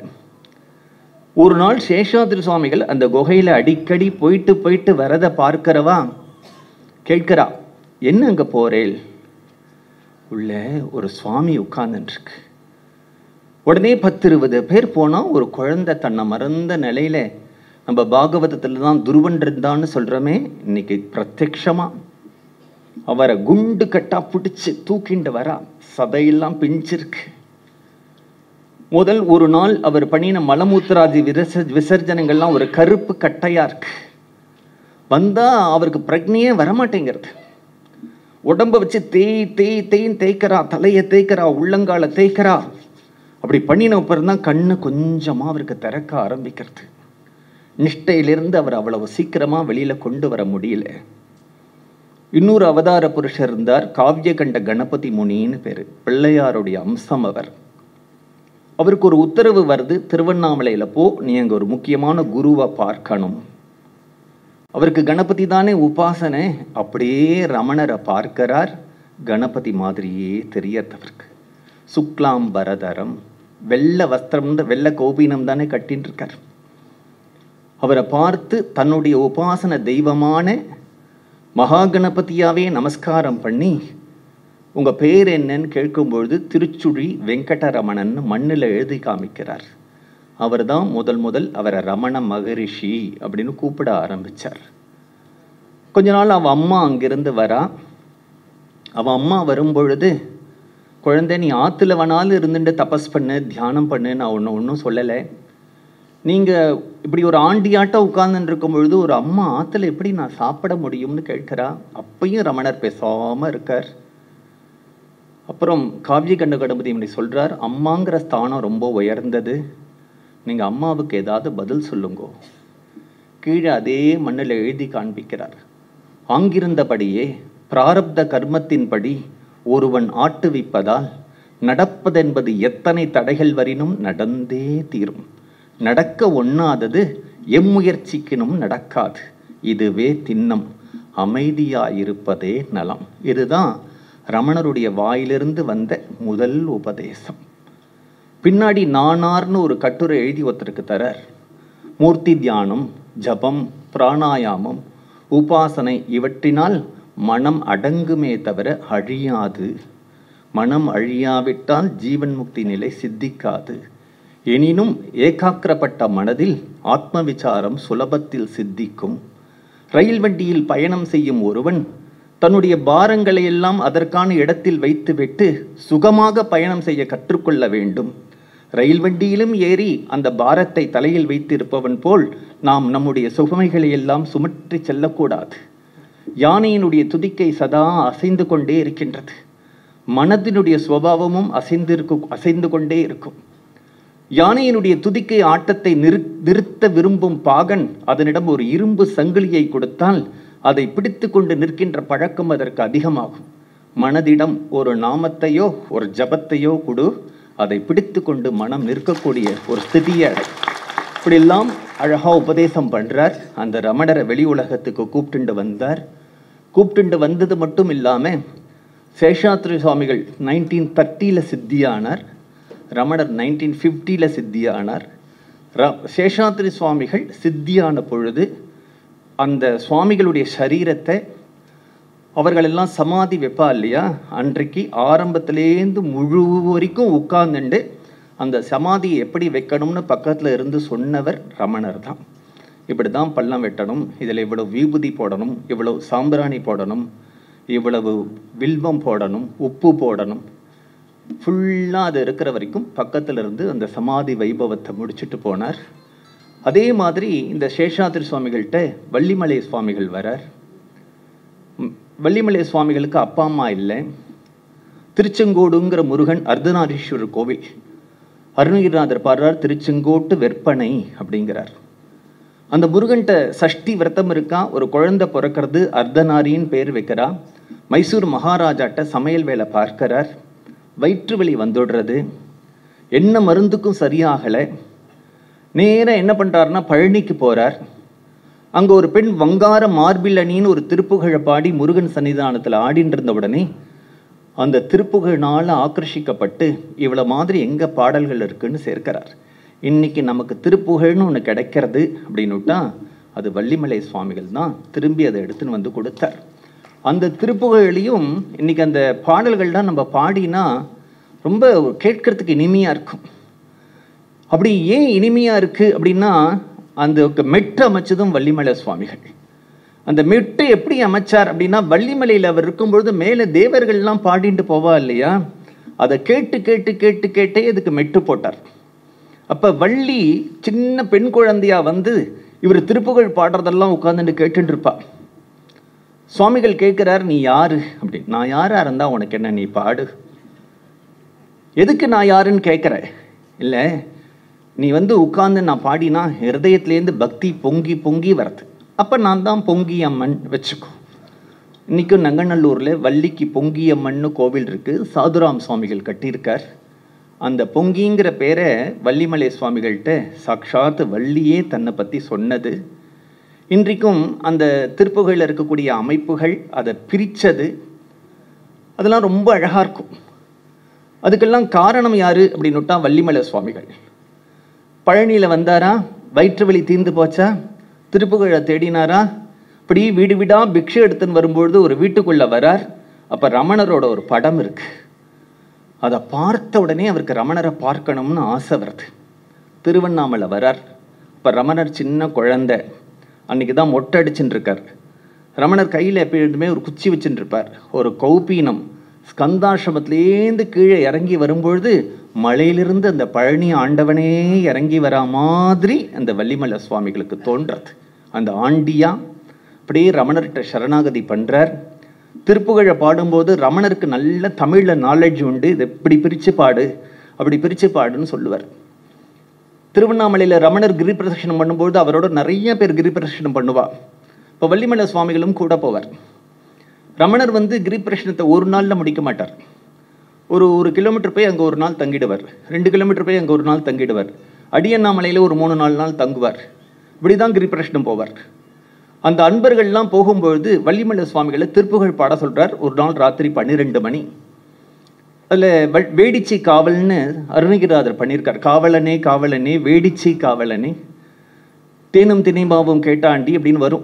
ஒரு நாள் சேஷாத்திரி சுவாமிகள் அந்த குகையில் அடிக்கடி போயிட்டு போயிட்டு வரதை பார்க்கிறவா கேட்கிறா, என்ன அங்கே போறேள்? உள்ள ஒரு சுவாமி உட்கார்ந்துருக்கு. உடனே பத்து இருபது பேர் போனால் ஒரு குழந்தை தன்னை மறந்த நிலையில, நம்ம பாகவதத்தில் தான் துருவன் இருந்தான்னு சொல்கிறோமே, இன்னைக்கு பிரத்யக்ஷமாக அவரை குண்டு கட்டா பிடிச்சி தூக்கிண்டு வரா. சதையெல்லாம் பிஞ்சிருக்கு. முதல் ஒரு நாள் அவர் பண்ணின மலமூத்திராதி விரச விசர்ஜனங்கள்லாம் ஒரு கருப்பு கட்டையா இருக்கு. வந்தா அவருக்கு பிரக்னியே வரமாட்டேங்கிறது. உடம்ப வச்சு தேய் தேய் தேய்ன்னு தேய்க்கிறா, தலையை தேய்க்கிறா, உள்ளங்கால தேய்க்கிறா. அப்படி பண்ணின அப்புறம் தான் கண்ணு கொஞ்சமா அவருக்கு திறக்க ஆரம்பிக்கிறது. நிஷ்டையிலிருந்து அவர் அவ்வளவு சீக்கிரமா வெளியில கொண்டு வர முடியல. இன்னொரு அவதார புருஷர் இருந்தார், காவிய கண்ட கணபதி முனின்னு பேரு, பிள்ளையாருடைய அம்சம் அவர். அவருக்கு ஒரு உத்தரவு வருது, திருவண்ணாமலையில போ, நீ அங்க ஒரு முக்கியமான குருவை பார்க்கணும். அவருக்கு கணபதி தானே உபாசனை. அப்படியே ரமணரை பார்க்கிறார், கணபதி மாதிரியே தெரியறவருக்கு. சுக்லாம் பரதரம், வெள்ளை வஸ்திரம், வெள்ளை கோபீனம் தானே கட்டின்னு இருக்கார். அவரை பார்த்து தன்னுடைய உபாசன தெய்வமான மகா கணபதியாவே நமஸ்காரம் பண்ணி, உங்க பேர் என்னன்னு கேட்கும்பொழுது திருச்சுழி வெங்கடரமணன் மண்ணில் எழுதி காமிக்கிறார். அவர் தான் முதல் முதல் அவரை ரமண மகரிஷி அப்படின்னு கூப்பிட ஆரம்பிச்சார். கொஞ்ச நாள் அவன் அம்மா அங்கிருந்து வரா. அவன் அம்மா வரும்பொழுது குழந்தை நீ ஆற்றுல வேணாலும் இருந்துட்டு தபஸ் பண்ணு, தியானம் பண்ணு, நான் ஒன்று ஒன்றும் சொல்லலை. நீங்கள் இப்படி ஒரு ஆண்டியாட்டம் உட்கார்ந்துட்டு இருக்கும் பொழுது ஒரு அம்மா ஆற்றுல எப்படி நான் சாப்பிட முடியும்னு கேட்கிறா. அப்பையும் ரமணர் பேசாமல் இருக்கார். அப்புறம் காவிய கண்ட கணபதி இப்படி சொல்கிறார், அம்மாங்கிற ஸ்தானம் ரொம்ப உயர்ந்தது, நீங்கள் அம்மாவுக்கு ஏதாவது பதில் சொல்லுங்கோ. கீழே அதே மண்ணில் எழுதி காண்பிக்கிறார். ஆங்கிருந்தபடியே பிராரப்த கர்மத்தின்படி ஒருவன் ஆட்டுவிப்பதால் நடப்பதென்பது எத்தனை தடைகள் வரினும் நடந்தே தீரும். நடக்க ஒண்ணாதது எம்முயற்சிக்கினும் நடக்காது. இதுவே திண்ணம், அமைதியாயிருப்பதே நலம். இதுதான் ரமணருடைய வாயிலிருந்து வந்த முதல் உபதேசம். பின்னாடி நானார்னு ஒரு கட்டுரை எழுதி ஒருத்தருக்கு தரார். மூர்த்தி தியானம், ஜபம், பிராணாயாமம், உபாசனை இவற்றினால் மனம் அடங்குமே தவிர அழியாது. மனம் அழியாவிட்டால் ஜீவன் முக்தி நிலை சித்திக்காது. எனினும் ஏகாக்கிரப்பட்ட மனதில் ஆத்ம விசாரம் சுலபத்தில் சித்திக்கும். ரயில் வண்டியில் பயணம் செய்யும் ஒருவன் தன்னுடைய பாரங்களை எல்லாம் அதற்கான இடத்தில் வைத்துவிட்டு சுகமாக பயணம் செய்ய கற்றுக்கொள்ள வேண்டும். ரயில் வண்டியிலும் ஏறி அந்த பாரத்தை தலையில் வைத்து இருப்பவன் போல் நாம் நம்முடைய சுகமைகளை எல்லாம் சுமற்றி செல்லக்கூடாது. யானையினுடைய துதிக்கை சதா அசைந்து கொண்டே இருக்கின்றது. மனதினுடைய சுபாவமும் அசைந்திருக்கும் அசைந்து கொண்டே இருக்கும். யானையினுடைய துதிக்கை ஆட்டத்தை நிறு நிறுத்த விரும்பும் பாகன் அதனிடம் ஒரு இரும்பு சங்கிலியை கொடுத்தால் அதை பிடித்து கொண்டு நிற்கின்ற பழக்கம் அதற்கு அதிகமாகும். மனதிடம் ஒரு நாமத்தையோ ஒரு ஜபத்தையோ கொடு, அதை பிடித்து கொண்டு மனம் நிற்கக்கூடிய ஒரு ஸ்திதியை அடை. இப்படியெல்லாம் அழகா உபதேசம் பண்றார். அந்த ரமணரை வெளி உலகத்துக்கு கூப்பிட்டு வந்தார். கூப்பிட்டு வந்தது மட்டும் இல்லாமல் சேஷாத்ரி சுவாமிகள் நைன்டீன் தேர்ட்டியில் சித்தியானார். ரமணர் நைன்டீன் ஃபிஃப்டியில் சித்தியானார். ர சேஷாத்ரி சுவாமிகள் சித்தியான பொழுது அந்த சுவாமிகளுடைய சரீரத்தை அவர்களெல்லாம் சமாதி வைப்பா இல்லையா, அன்றைக்கு ஆரம்பத்திலேருந்து முழு வரைக்கும் உட்கார்ந்துண்டு அந்த சமாதியை எப்படி வைக்கணும்னு பக்கத்தில் இருந்து சொன்னவர் ரமணர் தான். இப்படி தான் பள்ளம் வெட்டணும், இதில் இவ்வளவு விபூதி போடணும், இவ்வளவு சாம்பிராணி போடணும், இவ்வளவு வில்வம் போடணும், உப்பு போடணும், ஃபுல்லாக அது இருக்கிற வரைக்கும் பக்கத்தில் இருந்து அந்த சமாதி வைபவத்தை முடிச்சுட்டு போனார். அதே மாதிரி இந்த சேஷாத்ரி சுவாமிகள்கிட்ட வள்ளிமலை சுவாமிகள் வரார். வள்ளிமலை சுவாமிகளுக்கு அப்பா அம்மா இல்லை. திருச்செங்கோடுங்கிற முருகன் அர்த்தநாரீஸ்வரர் கோவில். அருணகிரிநாதர் பாடுறார், திருச்செங்கோட்டு வெற்பனை அப்படிங்கிறார். அந்த முருகன்கிட்ட சஷ்டி விரதம் இருக்கா, ஒரு குழந்தை பிறக்கிறது, அர்த்தநாரின்னு பேர் வைக்கிறா. மைசூர் மகாராஜாட்ட சமையல் வேலை பார்க்கிறார். வயிற்று வலி வந்துடுறது, என்ன மருந்துக்கும் சரியாகலை. நேராக என்ன பண்ணுறாருன்னா பழனிக்கு போகிறார். அங்கே ஒரு பெண் வங்கார மார்பில் அணின்னு ஒரு திருப்புகழை பாடி முருகன் சன்னிதானத்தில் ஆடின்னு இருந்த உடனே அந்த திருப்புகழ்னால் ஆக்கர்ஷிக்கப்பட்டு இவ்வளோ மாதிரி எங்கே பாடல்கள் இருக்குன்னு சேர்க்கிறார். இன்னைக்கு நமக்கு திருப்புகழ்னு ஒன்று கிடைக்கிறது அப்படின்னுட்டா அது வள்ளிமலை சுவாமிகள் தான் திரும்பி அதை எடுத்துன்னு வந்து கொடுத்தார். அந்த திருப்புகழையும் இன்னைக்கு அந்த பாடல்கள்லாம் நம்ம பாடினா ரொம்ப கேட்கறதுக்கு இனிமையாக இருக்கும். அப்படி ஏன் இனிமையாக இருக்குது அப்படின்னா அந்த மெட்டு அமைச்சதும் வள்ளிமலை சுவாமிகள். அந்த மெட்டு எப்படி அமைச்சார் அப்படின்னா, வள்ளிமலையில் அவர் இருக்கும்பொழுது மேலே தேவர்கள்லாம் பாடிட்டு போவா இல்லையா, அதை கேட்டு கேட்டு கேட்டு கேட்டே அதுக்கு மெட்டு போட்டார். அப்போ வள்ளி சின்ன பெண் குழந்தையா வந்து இவர் திருப்புகழ் பாடுறதெல்லாம் உட்காந்துட்டு கேட்டுட்டு இருப்பா. சுவாமிகள் கேட்குறார், நீ யாரு அப்படி. நான் யாரா இருந்தா உனக்கு என்ன, நீ பாடு. எதுக்கு நான் யாருன்னு கேட்குற? இல்லை, நீ வந்து உட்கார்ந்து நான் பாடினா ஹிருதயத்துலேருந்து பக்தி பொங்கி பொங்கி வரது. அப்போ நான் தான் பொங்கி அம்மன் வச்சுக்கோ. இன்றைக்கும் நங்கநல்லூரில் வள்ளிக்கு பொங்கி அம்மன்னு கோவில் இருக்குது. சாதுராம் சுவாமிகள் கட்டியிருக்கார். அந்த பொங்கிங்கிற பேரை வள்ளிமலை சுவாமிகள்கிட்ட சாட்சாத் வள்ளியே தன்னை பற்றி சொன்னது. இன்றைக்கும் அந்த திருப்புகளில் இருக்கக்கூடிய அமைப்புகள் அதை பிரித்தது அதெல்லாம் ரொம்ப அழகாக இருக்கும். அதுக்கெல்லாம் காரணம் யார் அப்படின்னுட்டா வள்ளிமலை சுவாமிகள். பழனியில் வந்தாரா, வயிற்று வலி தீர்ந்து போச்சா, திருப்புகழை தேடினாரா, இப்படி வீடு வீடாக பிக்ஷை எடுத்துன்னு வரும்பொழுது ஒரு வீட்டுக்குள்ளே வரார். அப்போ ரமணரோட ஒரு படம் இருக்குது. அதை பார்த்த உடனே அவருக்கு ரமணரை பார்க்கணும்னு ஆசை வருது. திருவண்ணாமலை வரார். இப்போ ரமணர் சின்ன குழந்தை, அன்றைக்கி தான் மொட்டை அடிச்சுட்டு இருக்கார். ரமணர் கையில் எப்பயுமே ஒரு குச்சி வச்சுட்டு இருப்பார். ஒரு கௌபீனம் ஸ்கந்தாசிரமத்திலேருந்து கீழே இறங்கி வரும்பொழுது மலையிலிருந்து அந்த பழனி ஆண்டவனே இறங்கி வரா மாதிரி அந்த வள்ளிமலை சுவாமிகளுக்கு தோன்றது. அந்த ஆண்டியா அப்படியே ரமணர்கிட்ட சரணாகதி பண்ணுறார். திருப்புகழை பாடும்போது ரமணருக்கு நல்ல தமிழில் நாலேஜ் உண்டு. இது இப்படி பிரித்து பாடு, அப்படி பிரித்து பாடுன்னு சொல்லுவார். திருவண்ணாமலையில் ரமணர் கிரி பிரதட்சணம் பண்ணும்போது அவரோட நிறைய பேர் கிரி பிரதட்சணம் பண்ணுவா. இப்போ வள்ளிமலை சுவாமிகளும் கூட போவார். ரமணர் வந்து கிரி பிரதட்சணத்தை ஒரு நாளில் முடிக்க மாட்டார். ஒரு ஒரு கிலோமீட்டர் போய் அங்கே ஒரு நாள் தங்கிடுவார், ரெண்டு கிலோமீட்டர் போய் அங்கே ஒரு நாள் தங்கிடுவார், அடியண்ணாமலையில் ஒரு மூணு நாலு நாள் தங்குவார். இப்படி தான் கிரி பிரதட்சணம் போவார். அந்த அன்பர்கள்லாம் போகும்பொழுது வள்ளிமலை சுவாமிகளை திருப்புகழ் பாட சொல்கிறார். ஒரு நாள் ராத்திரி பன்னிரெண்டு மணி. அதில் வேடிச்சி காவல்னு அருணகிரிநாதர் பண்ணியிருக்கார். காவலனே காவலனே வேடிச்சி காவலனே தேனும் திணைமாவும் கேட்டாண்டி அப்படின்னு வரும்.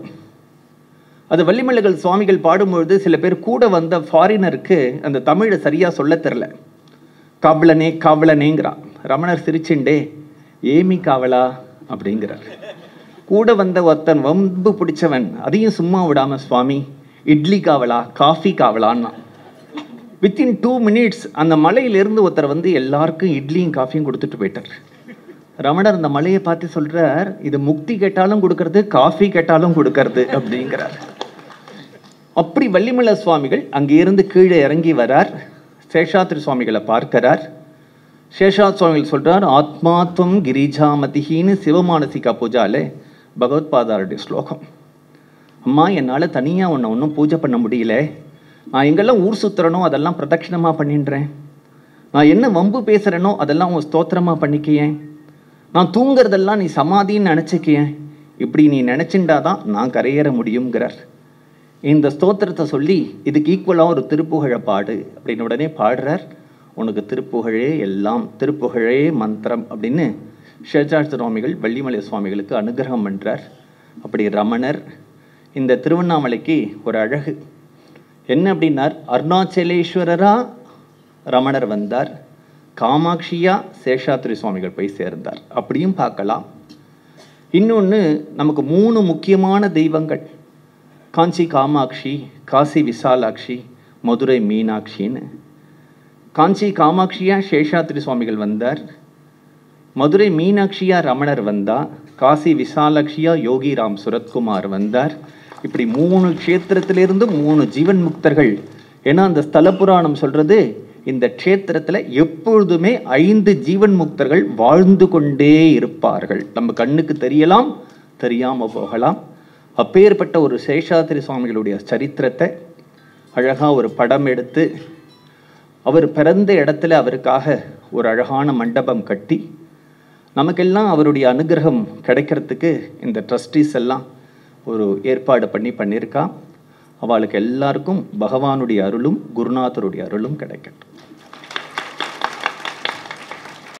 அது வள்ளிமலைகள் சுவாமிகள் பாடும்பொழுது சில பேர் கூட வந்த ஃபாரினருக்கு அந்த தமிழை சரியாக சொல்ல தெரில. காவலனே காவலனேங்கிறான். ரமணர் சிரிச்சுண்டே ஏமி காவலா அப்படிங்கிறார். கூட வந்த ஒருத்தன் வம்பு பிடிச்சவன் அதையும் சும்மா விடாம சுவாமி இட்லி காவலா காஃபி காவலான்னா. வித்தின் டூ மினிட்ஸ் அந்த மலையிலிருந்து ஒருத்தர் வந்து எல்லாருக்கும் இட்லியும் காஃபியும் கொடுத்துட்டு போயிட்டார். ரமணர் அந்த மலையை பார்த்து சொல்றார், இது முக்தி கேட்டாலும் கொடுக்கறது, காஃபி கேட்டாலும் கொடுக்கறது அப்படிங்கிறார். அப்படி வள்ளிமலை சுவாமிகள் அங்கிருந்து கீழே இறங்கி வரார். சேஷாத்ரி சுவாமிகளை பார்க்கிறார். சேஷாத் சுவாமிகள் சொல்றார், ஆத்மாத்வம் கிரிஜாமதிஹின்னு சிவமானசிகா பூஜாலே பகவத்பாதாருடைய ஸ்லோகம். அம்மா, என்னால் தனியாக உன்னை ஒன்றும் பூஜை பண்ண முடியல. நான் எங்கெல்லாம் ஊர் சுற்றுறனோ அதெல்லாம் பிரதட்சிணமாக பண்ணின்றேன். நான் என்ன வம்பு பேசுகிறேனோ அதெல்லாம் உன் ஸ்தோத்திரமாக பண்ணிக்கியேன். நான் தூங்குறதெல்லாம் நீ சமாதின்னு நினச்சிக்கியேன். இப்படி நீ நினச்சிண்டாதான் நான் கரையேற முடியுங்கிறார். இந்த ஸ்தோத்திரத்தை சொல்லி இதுக்கு ஈக்குவலாக ஒரு திருப்புகழை பாடு அப்படின்னு உடனே பாடுறார். உனக்கு திருப்புகழே எல்லாம், திருப்புகழே மந்திரம் அப்படின்னு சேஷாத்ரி சுவாமிகள் வள்ளிமலை சுவாமிகளுக்கு அனுகிரகம் பண்ணுறார். அப்படி ரமணர் இந்த திருவண்ணாமலைக்கு ஒரு அழகு என்ன அப்படின்னார், அருணாச்சலேஸ்வரரா ரமணர் வந்தார், காமாட்சியா சேஷாத்ரி சுவாமிகள் போய் சேர்ந்தார். அப்படியும் பார்க்கலாம். இன்னொன்று, நமக்கு மூணு முக்கியமான தெய்வங்கள், காஞ்சி காமாட்சி, காசி விசாலாட்சி, மதுரை மீனாட்சின்னு. காஞ்சி காமாட்சியா சேஷாத்ரி சுவாமிகள் வந்தார், மதுரை மீனாட்சியா ரமணர் வந்தா, காசி விசாலாட்சியா யோகிராம் சுரத்குமார் வந்தார். இப்படி மூணு க்ஷேத்திரத்திலிருந்து மூணு ஜீவன் முக்தர்கள். ஏன்னா அந்த ஸ்தல புராணம் சொல்றது, இந்த க்ஷேத்திரத்தில் எப்பொழுதுமே ஐந்து ஜீவன் முக்தர்கள் வாழ்ந்து கொண்டே இருப்பார்கள். நம்ம கண்ணுக்கு தெரியலாம், தெரியாம போகலாம். அப்பேற்பட்ட ஒரு சேஷாத்ரி சுவாமிகளுடைய சரித்திரத்தை அழகா ஒரு படம் எடுத்து, அவர் பிறந்த இடத்துல அவருக்காக ஒரு அழகான மண்டபம் கட்டி, நமக்கெல்லாம் அவருடைய அனுகிரகம் கிடைக்கிறதுக்கு இந்த ட்ரஸ்டீஸ் எல்லாம் ஒரு ஏற்பாடு பண்ணி பண்ணியிருக்கா. அவளுக்கு எல்லாருக்கும் பகவானுடைய அருளும் குருநாதருடைய அருளும் கிடைக்கட்டும்.